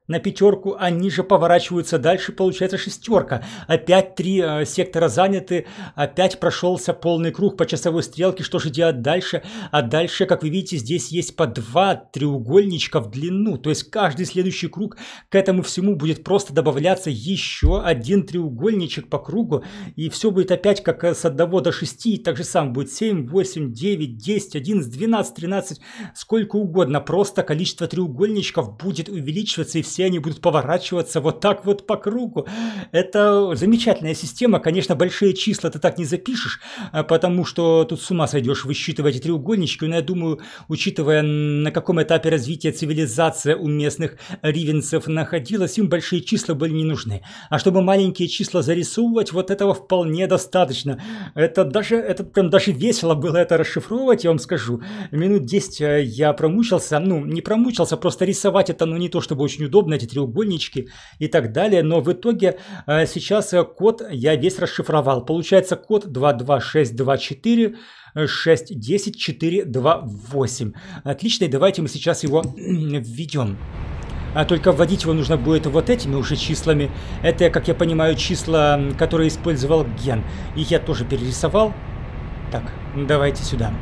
S1: на пятерку, они же поворачиваются дальше, получается шестерка. Опять 3 сектора заняты, опять прошелся полный круг по часовой стрелке. Что же делать дальше? А дальше, как вы видите, здесь есть по 2 треугольничка в длину. То есть каждый следующий круг к этому всему будет просто добавляться еще 1 треугольничек по кругу. И все будет опять как с 1 до 6. И так же самое будет 7, 8, 9, 10, 11, 12, 13, сколько угодно. Просто количество треугольничков будет увеличиваться, и все они будут поворачиваться вот так вот по кругу. Это замечательная система. Конечно, большие числа ты так не запишешь, потому что тут с ума сойдешь, высчитывая эти треугольнички. Но я думаю, учитывая, на каком этапе развития цивилизация у местных ривенцев находилась, им большие числа были не нужны. А чтобы маленькие числа зарисовывать, вот этого вполне достаточно. Это прям даже весело было это расшифровывать, я вам скажу. Минут 10 я промучился. Ну, не промучился, просто рисовать это, ну, не то чтобы очень удобно, эти треугольнички и так далее. Но в итоге сейчас код я весь расшифровал. Получается код 22624 610 428. Отлично, и давайте мы сейчас его введем. Только вводить его нужно будет вот этими уже числами. Это, как я понимаю, числа, которые использовал Ген. Их я тоже перерисовал. Так, давайте сюда.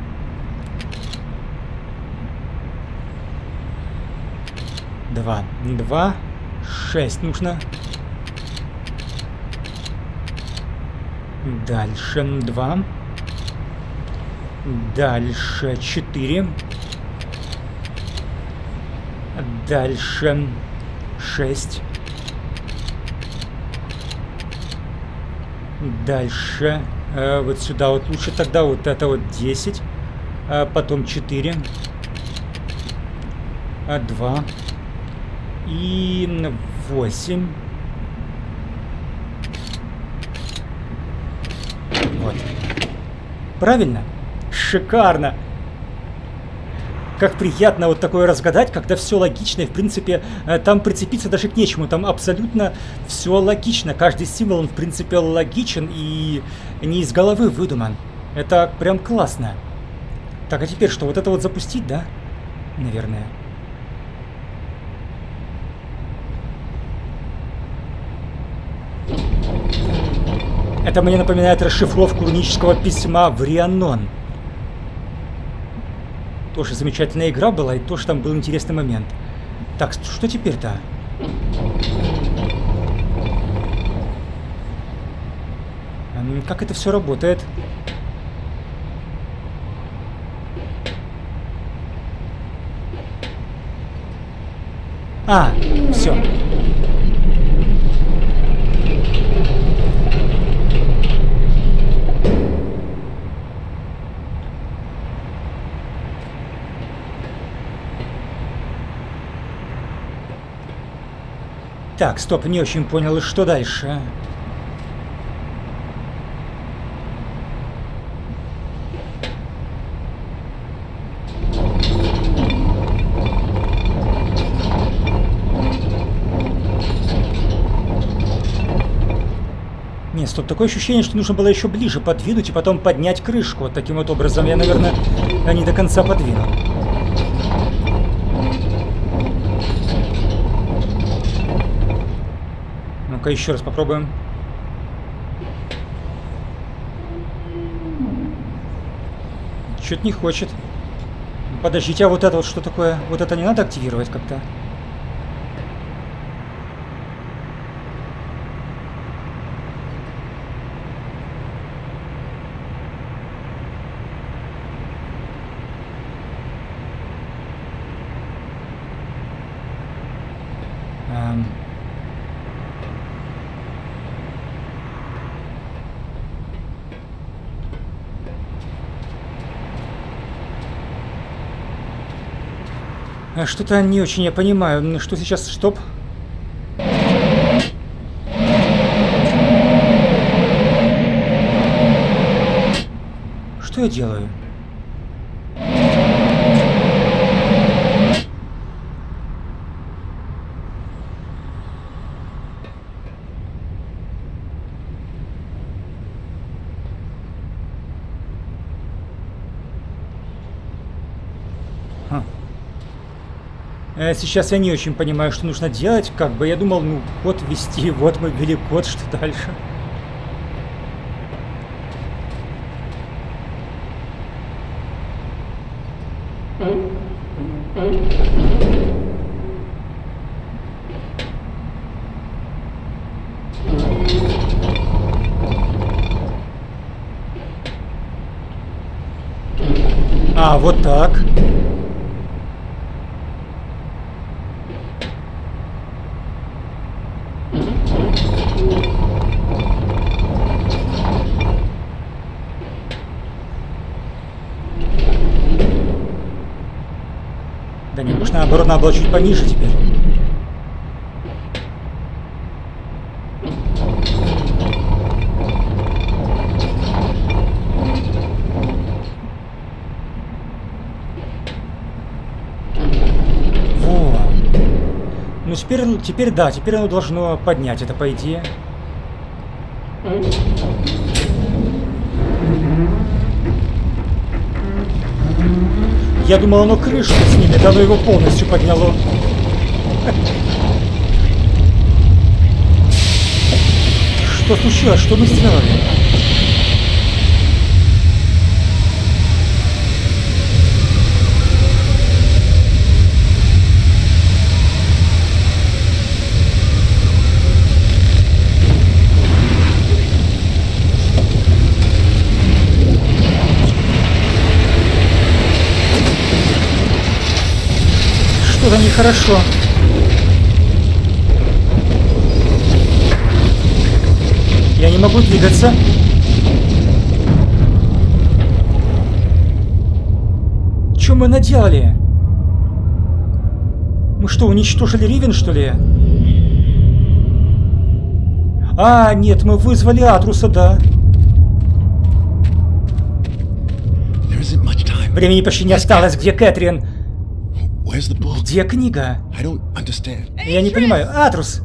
S1: 2, 2, 6 нужно. Дальше 2. Дальше 4. Дальше 6. Дальше вот сюда вот лучше тогда вот это вот 10. Потом 4. 2. И 8. Вот. Правильно? Шикарно! Как приятно вот такое разгадать, когда все логично, и в принципе там прицепиться даже к нечему. Там абсолютно все логично. Каждый символ, он в принципе логичен и не из головы выдуман. Это прям классно. Так, а теперь что? Вот это вот запустить, да? Наверное. Это мне напоминает расшифровку рунического письма в Рианон. Тоже замечательная игра была, и тоже там был интересный момент. Так, что теперь-то? Как это все работает? А, все. Так, стоп, не очень понял, что дальше? Нет, стоп, такое ощущение, что нужно было еще ближе подвинуть и потом поднять крышку. Вот таким вот образом я, наверное, не до конца подвинул. Ну-ка, еще раз попробуем. Чё-то не хочет. Подождите, а вот это вот что такое? Вот это не надо активировать как-то? Что-то не очень я понимаю. Что сейчас? Стоп. Что я делаю? Сейчас я не очень понимаю, что нужно делать. Как бы я думал, ну, код ввести. Вот мы ввели код, что дальше? А, вот так. Да не, может, наоборот, надо было чуть пониже теперь. Во. Ну теперь да, теперь оно должно поднять это, по идее. Я думал, оно крышу снимет, оно его полностью подняло. Что случилось? Что мы сделали? Что-то нехорошо. Я не могу двигаться. Что мы наделали? Мы что, уничтожили Ривен, что ли? А, нет, мы вызвали Атруса, да. Времени почти не осталось. Где Кэтрин? Где книга? Я не понимаю. Атрус!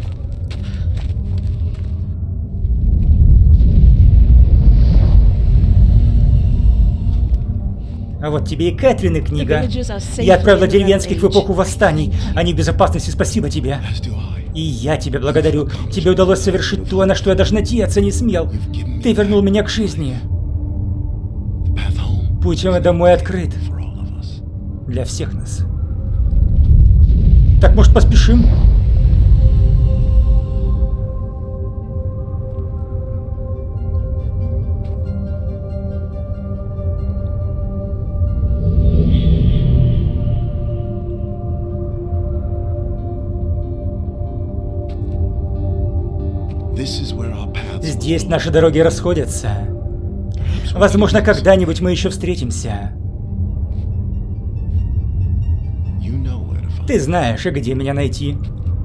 S1: А вот тебе и Кэтрин, и книга. Я отправила деревенских в эпоху восстаний. Они в безопасности, спасибо тебе. И я тебя благодарю. Тебе удалось совершить то, на что я даже надеяться не смел. Ты вернул меня к жизни. Путь домой открыт. Для всех нас. Так, может, поспешим? Здесь наши дороги расходятся. Возможно, когда-нибудь мы еще встретимся. Ты знаешь, где меня найти.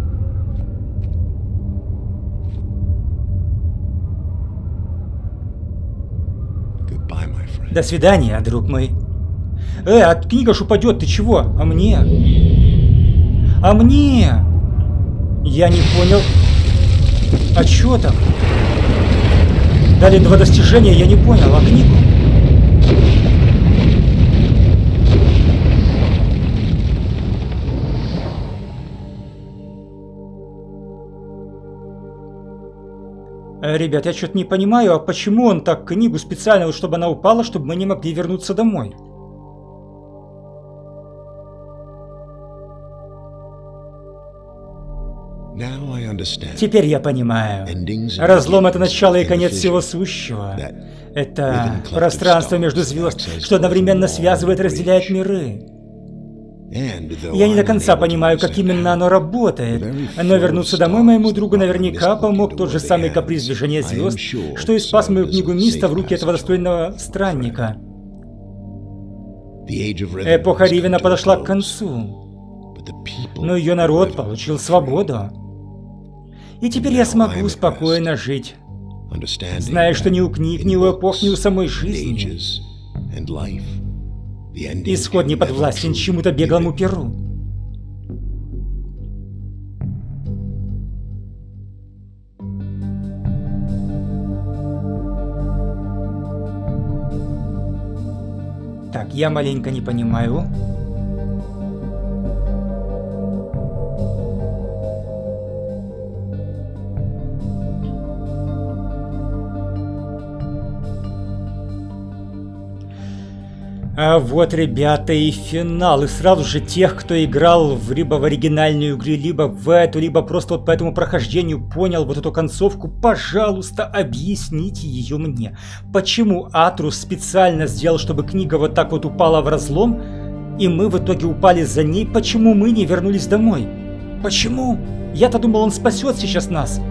S1: До свидания, друг мой. А книга ж упадет, ты чего? А мне? А мне? Я не понял. А чё там? Дали 2 достижения, я не понял. А книгу? Ребят, я что-то не понимаю, а почему он так книгу специально, чтобы она упала, чтобы мы не могли вернуться домой? Теперь я понимаю. Разлом — это начало и конец всего сущего. Это пространство между звезд, что одновременно связывает и разделяет миры. Я не до конца понимаю, как именно оно работает, но вернуться домой моему другу наверняка помог тот же самый каприз движения звезд, что и спас мою книгу Миста в руки этого достойного странника. Эпоха Ривена подошла к концу, но ее народ получил свободу. И теперь я смогу спокойно жить, зная, что ни у книг, ни у эпох, ни у самой жизни исход не подвластен чему-то беглому перу. Так, я маленько не понимаю. А вот, ребята, и финал. И сразу же тех, кто играл либо в оригинальную игру, либо в эту, либо просто вот по этому прохождению понял вот эту концовку, пожалуйста, объясните ее мне. Почему Атрус специально сделал, чтобы книга вот так вот упала в разлом, и мы в итоге упали за ней? Почему мы не вернулись домой? Почему? Я-то думал, он спасет сейчас нас.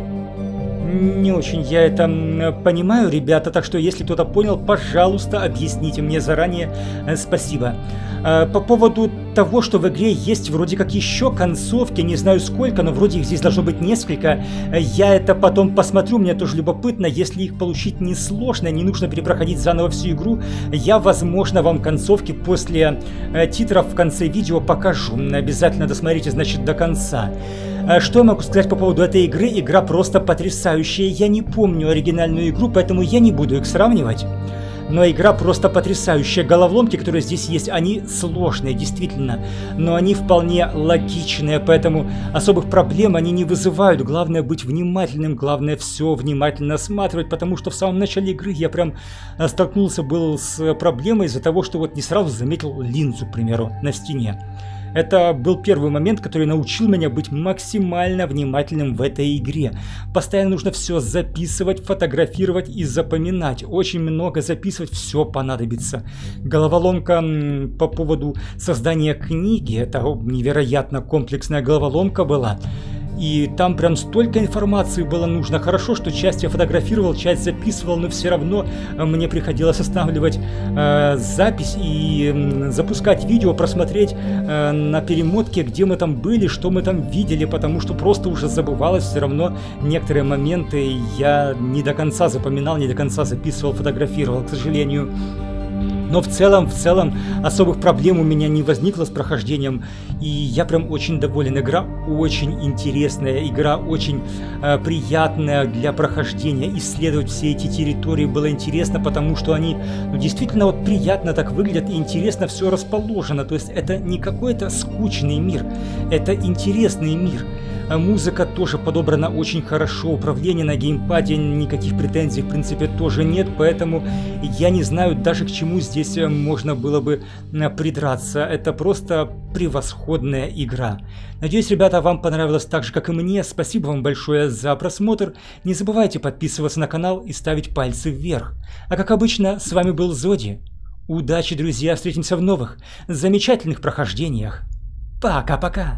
S1: Не очень я это понимаю, ребята, так что если кто-то понял, пожалуйста, объясните мне заранее. Спасибо. По поводу того, что в игре есть вроде как еще концовки, не знаю сколько, но вроде их здесь должно быть несколько. Я это потом посмотрю, мне тоже любопытно. Если их получить несложно, не нужно перепроходить заново всю игру, я, возможно, вам концовки после титров в конце видео покажу. Обязательно досмотрите, значит, до конца. Что я могу сказать по поводу этой игры? Игра просто потрясающая. Я не помню оригинальную игру, поэтому я не буду их сравнивать. Но игра просто потрясающая. Головоломки, которые здесь есть, они сложные, действительно. Но они вполне логичные, поэтому особых проблем они не вызывают. Главное быть внимательным, главное все внимательно осматривать, потому что в самом начале игры я прям столкнулся был с проблемой из-за того, что вот не сразу заметил линзу, к примеру, на стене. Это был первый момент, который научил меня быть максимально внимательным в этой игре. Постоянно нужно все записывать, фотографировать и запоминать. Очень много записывать, все понадобится. Головоломка по поводу создания книги, это невероятно комплексная головоломка была. И там прям столько информации было нужно. Хорошо, что часть я фотографировал, часть записывал, но все равно мне приходилось останавливать запись и запускать видео, просмотреть на перемотке, где мы там были, что мы там видели, потому что просто уже забывалось все равно некоторые моменты. Я не до конца запоминал, не до конца записывал, фотографировал, к сожалению. Но в целом, особых проблем у меня не возникло с прохождением, и я прям очень доволен. Игра очень интересная, игра очень приятная для прохождения. Исследовать все эти территории было интересно, потому что они действительно вот приятно так выглядят и интересно все расположено. То есть это не какой-то скучный мир, это интересный мир. Музыка тоже подобрана очень хорошо, управление на геймпаде, никаких претензий в принципе тоже нет, поэтому я не знаю даже к чему здесь можно было бы придраться. Это просто превосходная игра. Надеюсь, ребята, вам понравилось так же, как и мне. Спасибо вам большое за просмотр. Не забывайте подписываться на канал и ставить пальцы вверх. А как обычно, с вами был Зоди. Удачи, друзья, встретимся в новых, замечательных прохождениях. Пока-пока.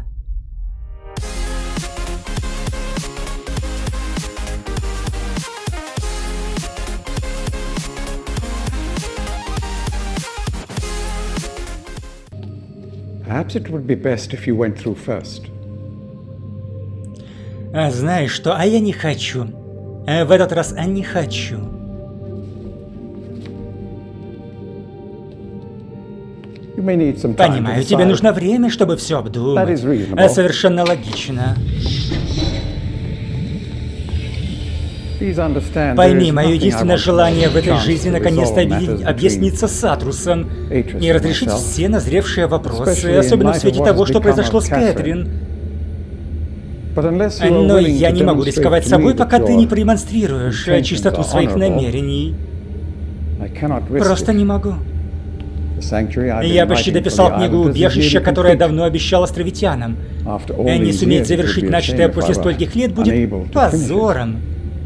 S3: Perhaps it would be best if you went through first.
S1: Знаешь что, а я не хочу. В этот раз не хочу. Понимаю, тебе нужно время, чтобы все обдумать. Совершенно логично. Пойми, мое единственное желание в этой жизни наконец-то объясниться с Атрусом и разрешить все назревшие вопросы, особенно в свете того, что произошло с Кэтрин. Но я не могу рисковать собой, пока ты не продемонстрируешь чистоту своих намерений. Просто не могу. Я почти дописал книгу «Убежище», которое давно обещал островитянам. Не суметь завершить начатое после стольких лет будет позором.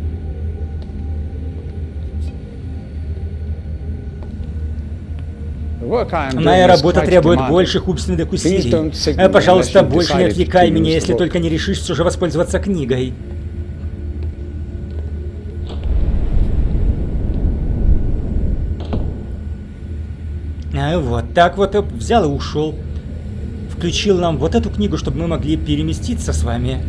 S1: Моя работа требует больших умственных усилий. Пожалуйста, больше не отвлекай меня, если только не решишь все же воспользоваться книгой. Вот так вот взял и ушел. Включил нам вот эту книгу, чтобы мы могли переместиться с вами.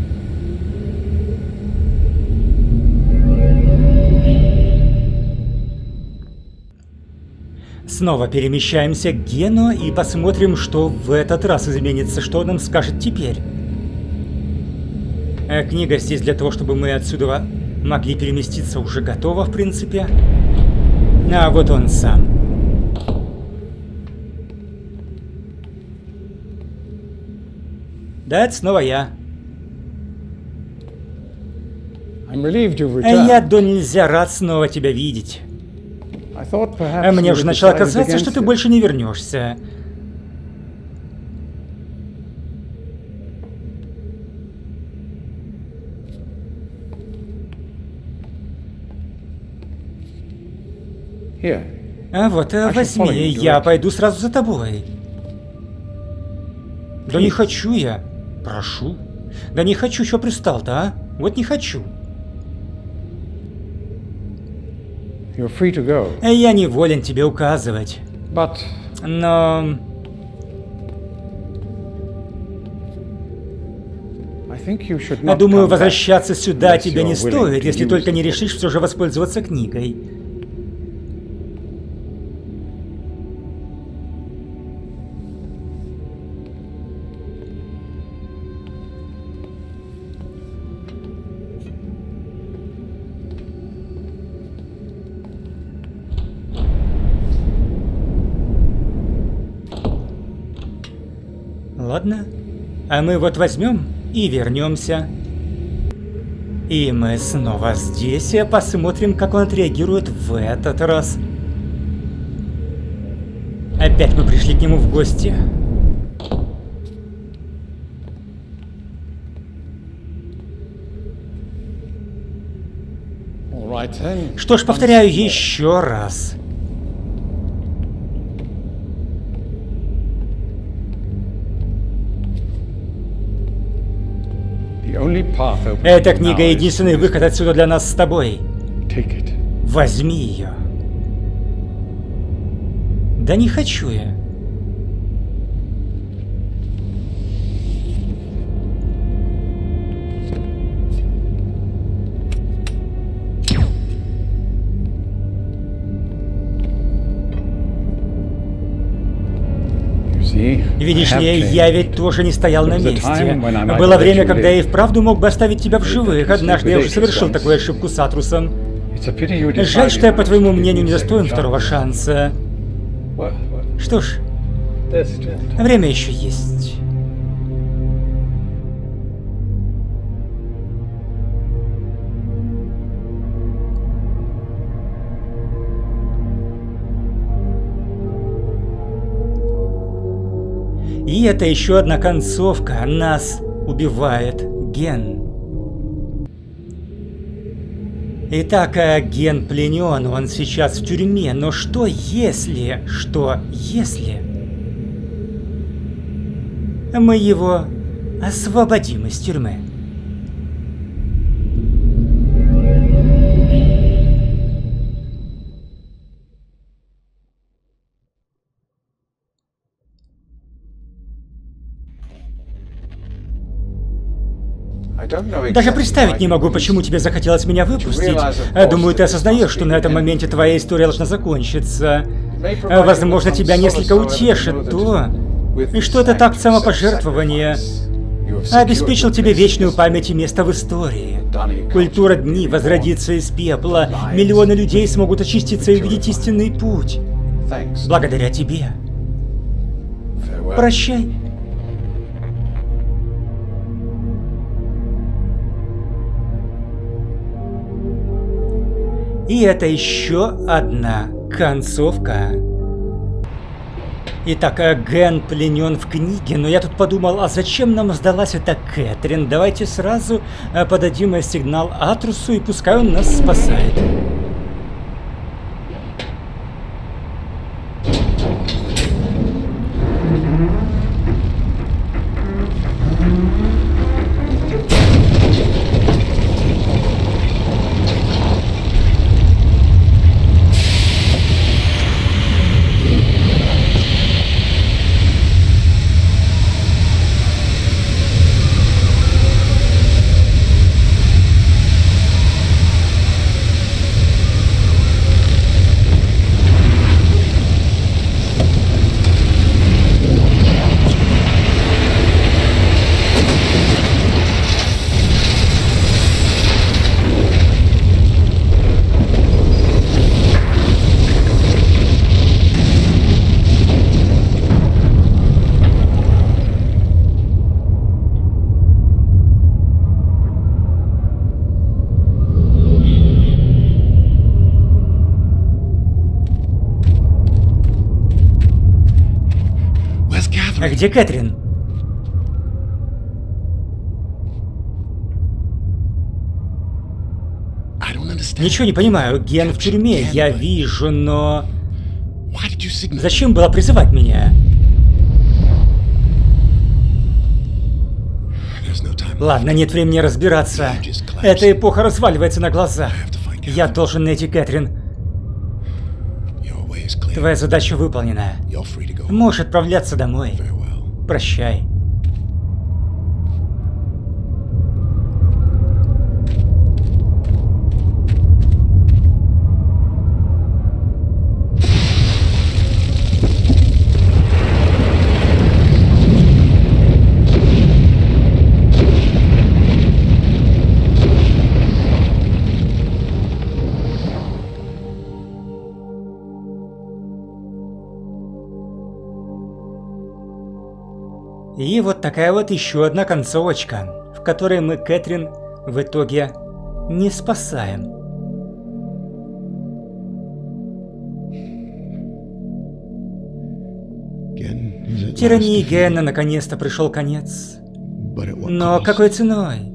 S1: Снова перемещаемся к Гену и посмотрим, что в этот раз изменится, что он нам скажет теперь. Книга здесь для того, чтобы мы отсюда могли переместиться, уже готова, в принципе. А вот он сам. Да, это снова я. Я до нельзя рад снова тебя видеть.
S3: I thought perhaps
S1: Мне
S3: you
S1: уже
S3: had
S1: начало
S3: decided
S1: казаться, что
S3: against
S1: ты
S3: it.
S1: больше не вернешься.
S3: Here.
S1: А вот,
S3: shall follow
S1: возьми,
S3: you
S1: я
S3: directly.
S1: пойду сразу за тобой. Да не хочу я. Прошу. Да не хочу, что пристал-то, а? Вот не хочу.
S3: You're free to go.
S1: Я не волен тебе указывать.
S3: But
S1: Но...
S3: I think you should
S1: Я
S3: not
S1: думаю,
S3: come back
S1: возвращаться сюда
S3: unless
S1: тебе не
S3: you're willing
S1: стоит,
S3: to
S1: если
S3: use
S1: только не
S3: the book.
S1: решишь все же воспользоваться книгой. Ладно. А мы вот возьмем и вернемся. И мы снова здесь и посмотрим, как он отреагирует в этот раз. Опять мы пришли к нему в гости.
S3: All right, then.
S1: Что ж, повторяю еще раз.
S3: The only path open
S1: Эта
S3: now
S1: книга
S3: is
S1: единственный
S3: through this
S1: выход отсюда для нас с тобой.
S3: Take it.
S1: Возьми ее. Да не хочу я.
S3: You see,
S1: Видишь
S3: I have
S1: ли,
S3: changed.
S1: я ведь тоже не стоял на
S3: There was a
S1: месте.
S3: time when I might
S1: Было
S3: have let
S1: время,
S3: you
S1: когда
S3: live.
S1: я и вправду мог бы оставить тебя в живых.
S3: you
S1: Однажды я уже
S3: sleep with
S1: совершил
S3: Athos
S1: такую
S3: once.
S1: ошибку с Атрусом.
S3: It's a pity you
S1: Жаль,
S3: decided
S1: что я, по
S3: not
S1: твоему
S3: to give
S1: мнению,
S3: me
S1: не
S3: a
S1: достоин
S3: second
S1: второго
S3: chance.
S1: шанса.
S3: Well,
S1: Что ж,
S3: there's still time.
S1: время еще есть. И это еще одна концовка. Нас убивает Ген. Итак, Ген пленен, он сейчас в тюрьме. Но что если... мы его освободим из тюрьмы?
S3: I don't know
S1: Даже
S3: exactly
S1: представить
S3: why
S1: не
S3: you
S1: могу,
S3: released
S1: почему
S3: me.
S1: тебе захотелось меня выпустить.
S3: realize, of course,
S1: Думаю, ты
S3: that this
S1: осознаешь,
S3: must
S1: что
S3: be
S1: на
S3: the
S1: этом
S3: end.
S1: моменте твоя история должна закончиться.
S3: May provide you
S1: Возможно,
S3: with
S1: тебя
S3: some
S1: несколько
S3: solace, however, to
S1: утешит
S3: know that
S1: то,
S3: with
S1: и что
S3: this
S1: этот
S3: act
S1: акт
S3: of
S1: самопожертвования
S3: self-sacrifice, you have secured
S1: обеспечил
S3: your
S1: тебе
S3: place in
S1: вечную
S3: history.
S1: память и место в истории.
S3: Done
S1: Культура
S3: it.
S1: дни возродится из пепла, миллионы людей смогут очиститься и увидеть истинный путь.
S3: Thanks.
S1: Благодаря тебе.
S3: Farewell.
S1: Прощай. И это еще одна концовка. Итак, Ген пленен в книге, но я тут подумал, а зачем нам сдалась эта Кэтрин? Давайте сразу подадим сигнал Атрусу, и пускай он нас спасает. А где Кэтрин? Ничего не понимаю. Ген в тюрьме, я вижу, но... Зачем было призывать меня? Ладно, нет времени разбираться. Эта эпоха разваливается на глазах. Я должен найти Кэтрин. Твоя задача выполнена. Можешь отправляться домой. Прощай. И вот такая вот еще одна концовочка, в которой мы Кэтрин в итоге не спасаем. Тирании Гена наконец-то пришел конец. Но какой ценой?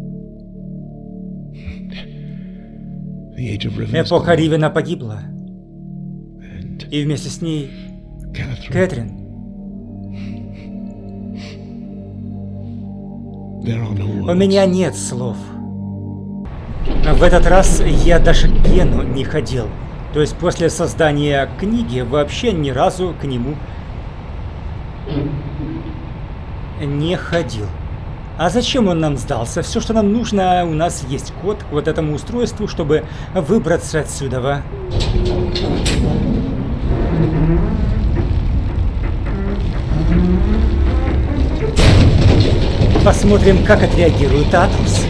S1: Эпоха Ривена погибла. И вместе с ней Кэтрин. У меня нет слов. В этот раз я даже к Гену не ходил. То есть после создания книги вообще ни разу к нему не ходил. А зачем он нам сдался? Все, что нам нужно, у нас есть код к вот этому устройству, чтобы выбраться отсюда. Посмотрим, как отреагирует Атрус.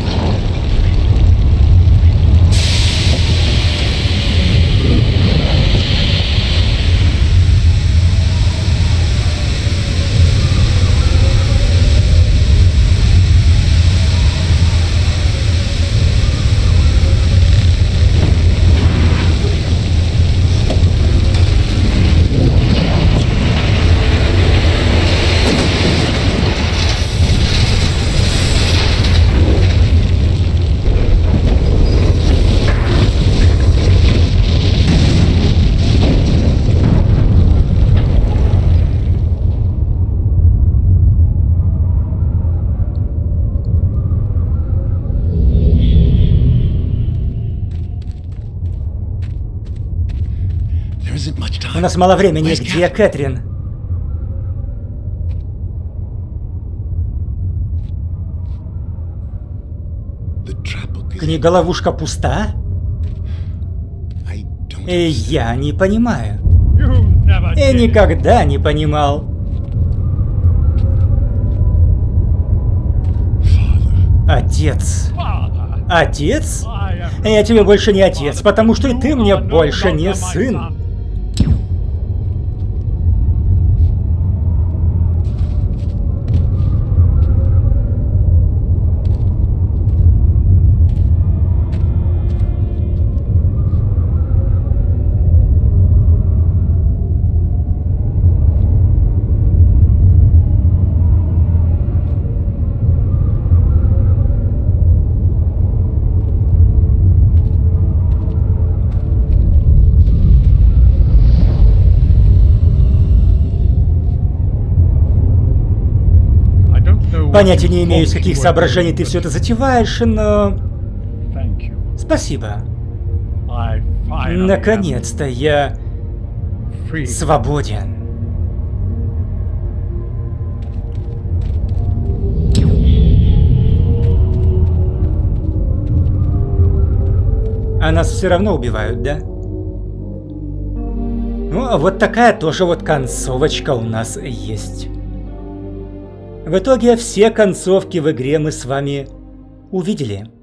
S1: У нас мало времени. Где Кэтрин? Книга-ловушка пуста? Я не понимаю. И никогда не понимал. Отец. Отец? Я тебе больше не отец, потому что и ты мне больше не сын. Понятия не имею, из каких соображений ты все это затеваешь, но... Спасибо. Наконец-то я свободен. А нас все равно убивают, да? Ну, а вот такая тоже вот концовочка у нас есть. В итоге все концовки в игре мы с вами увидели.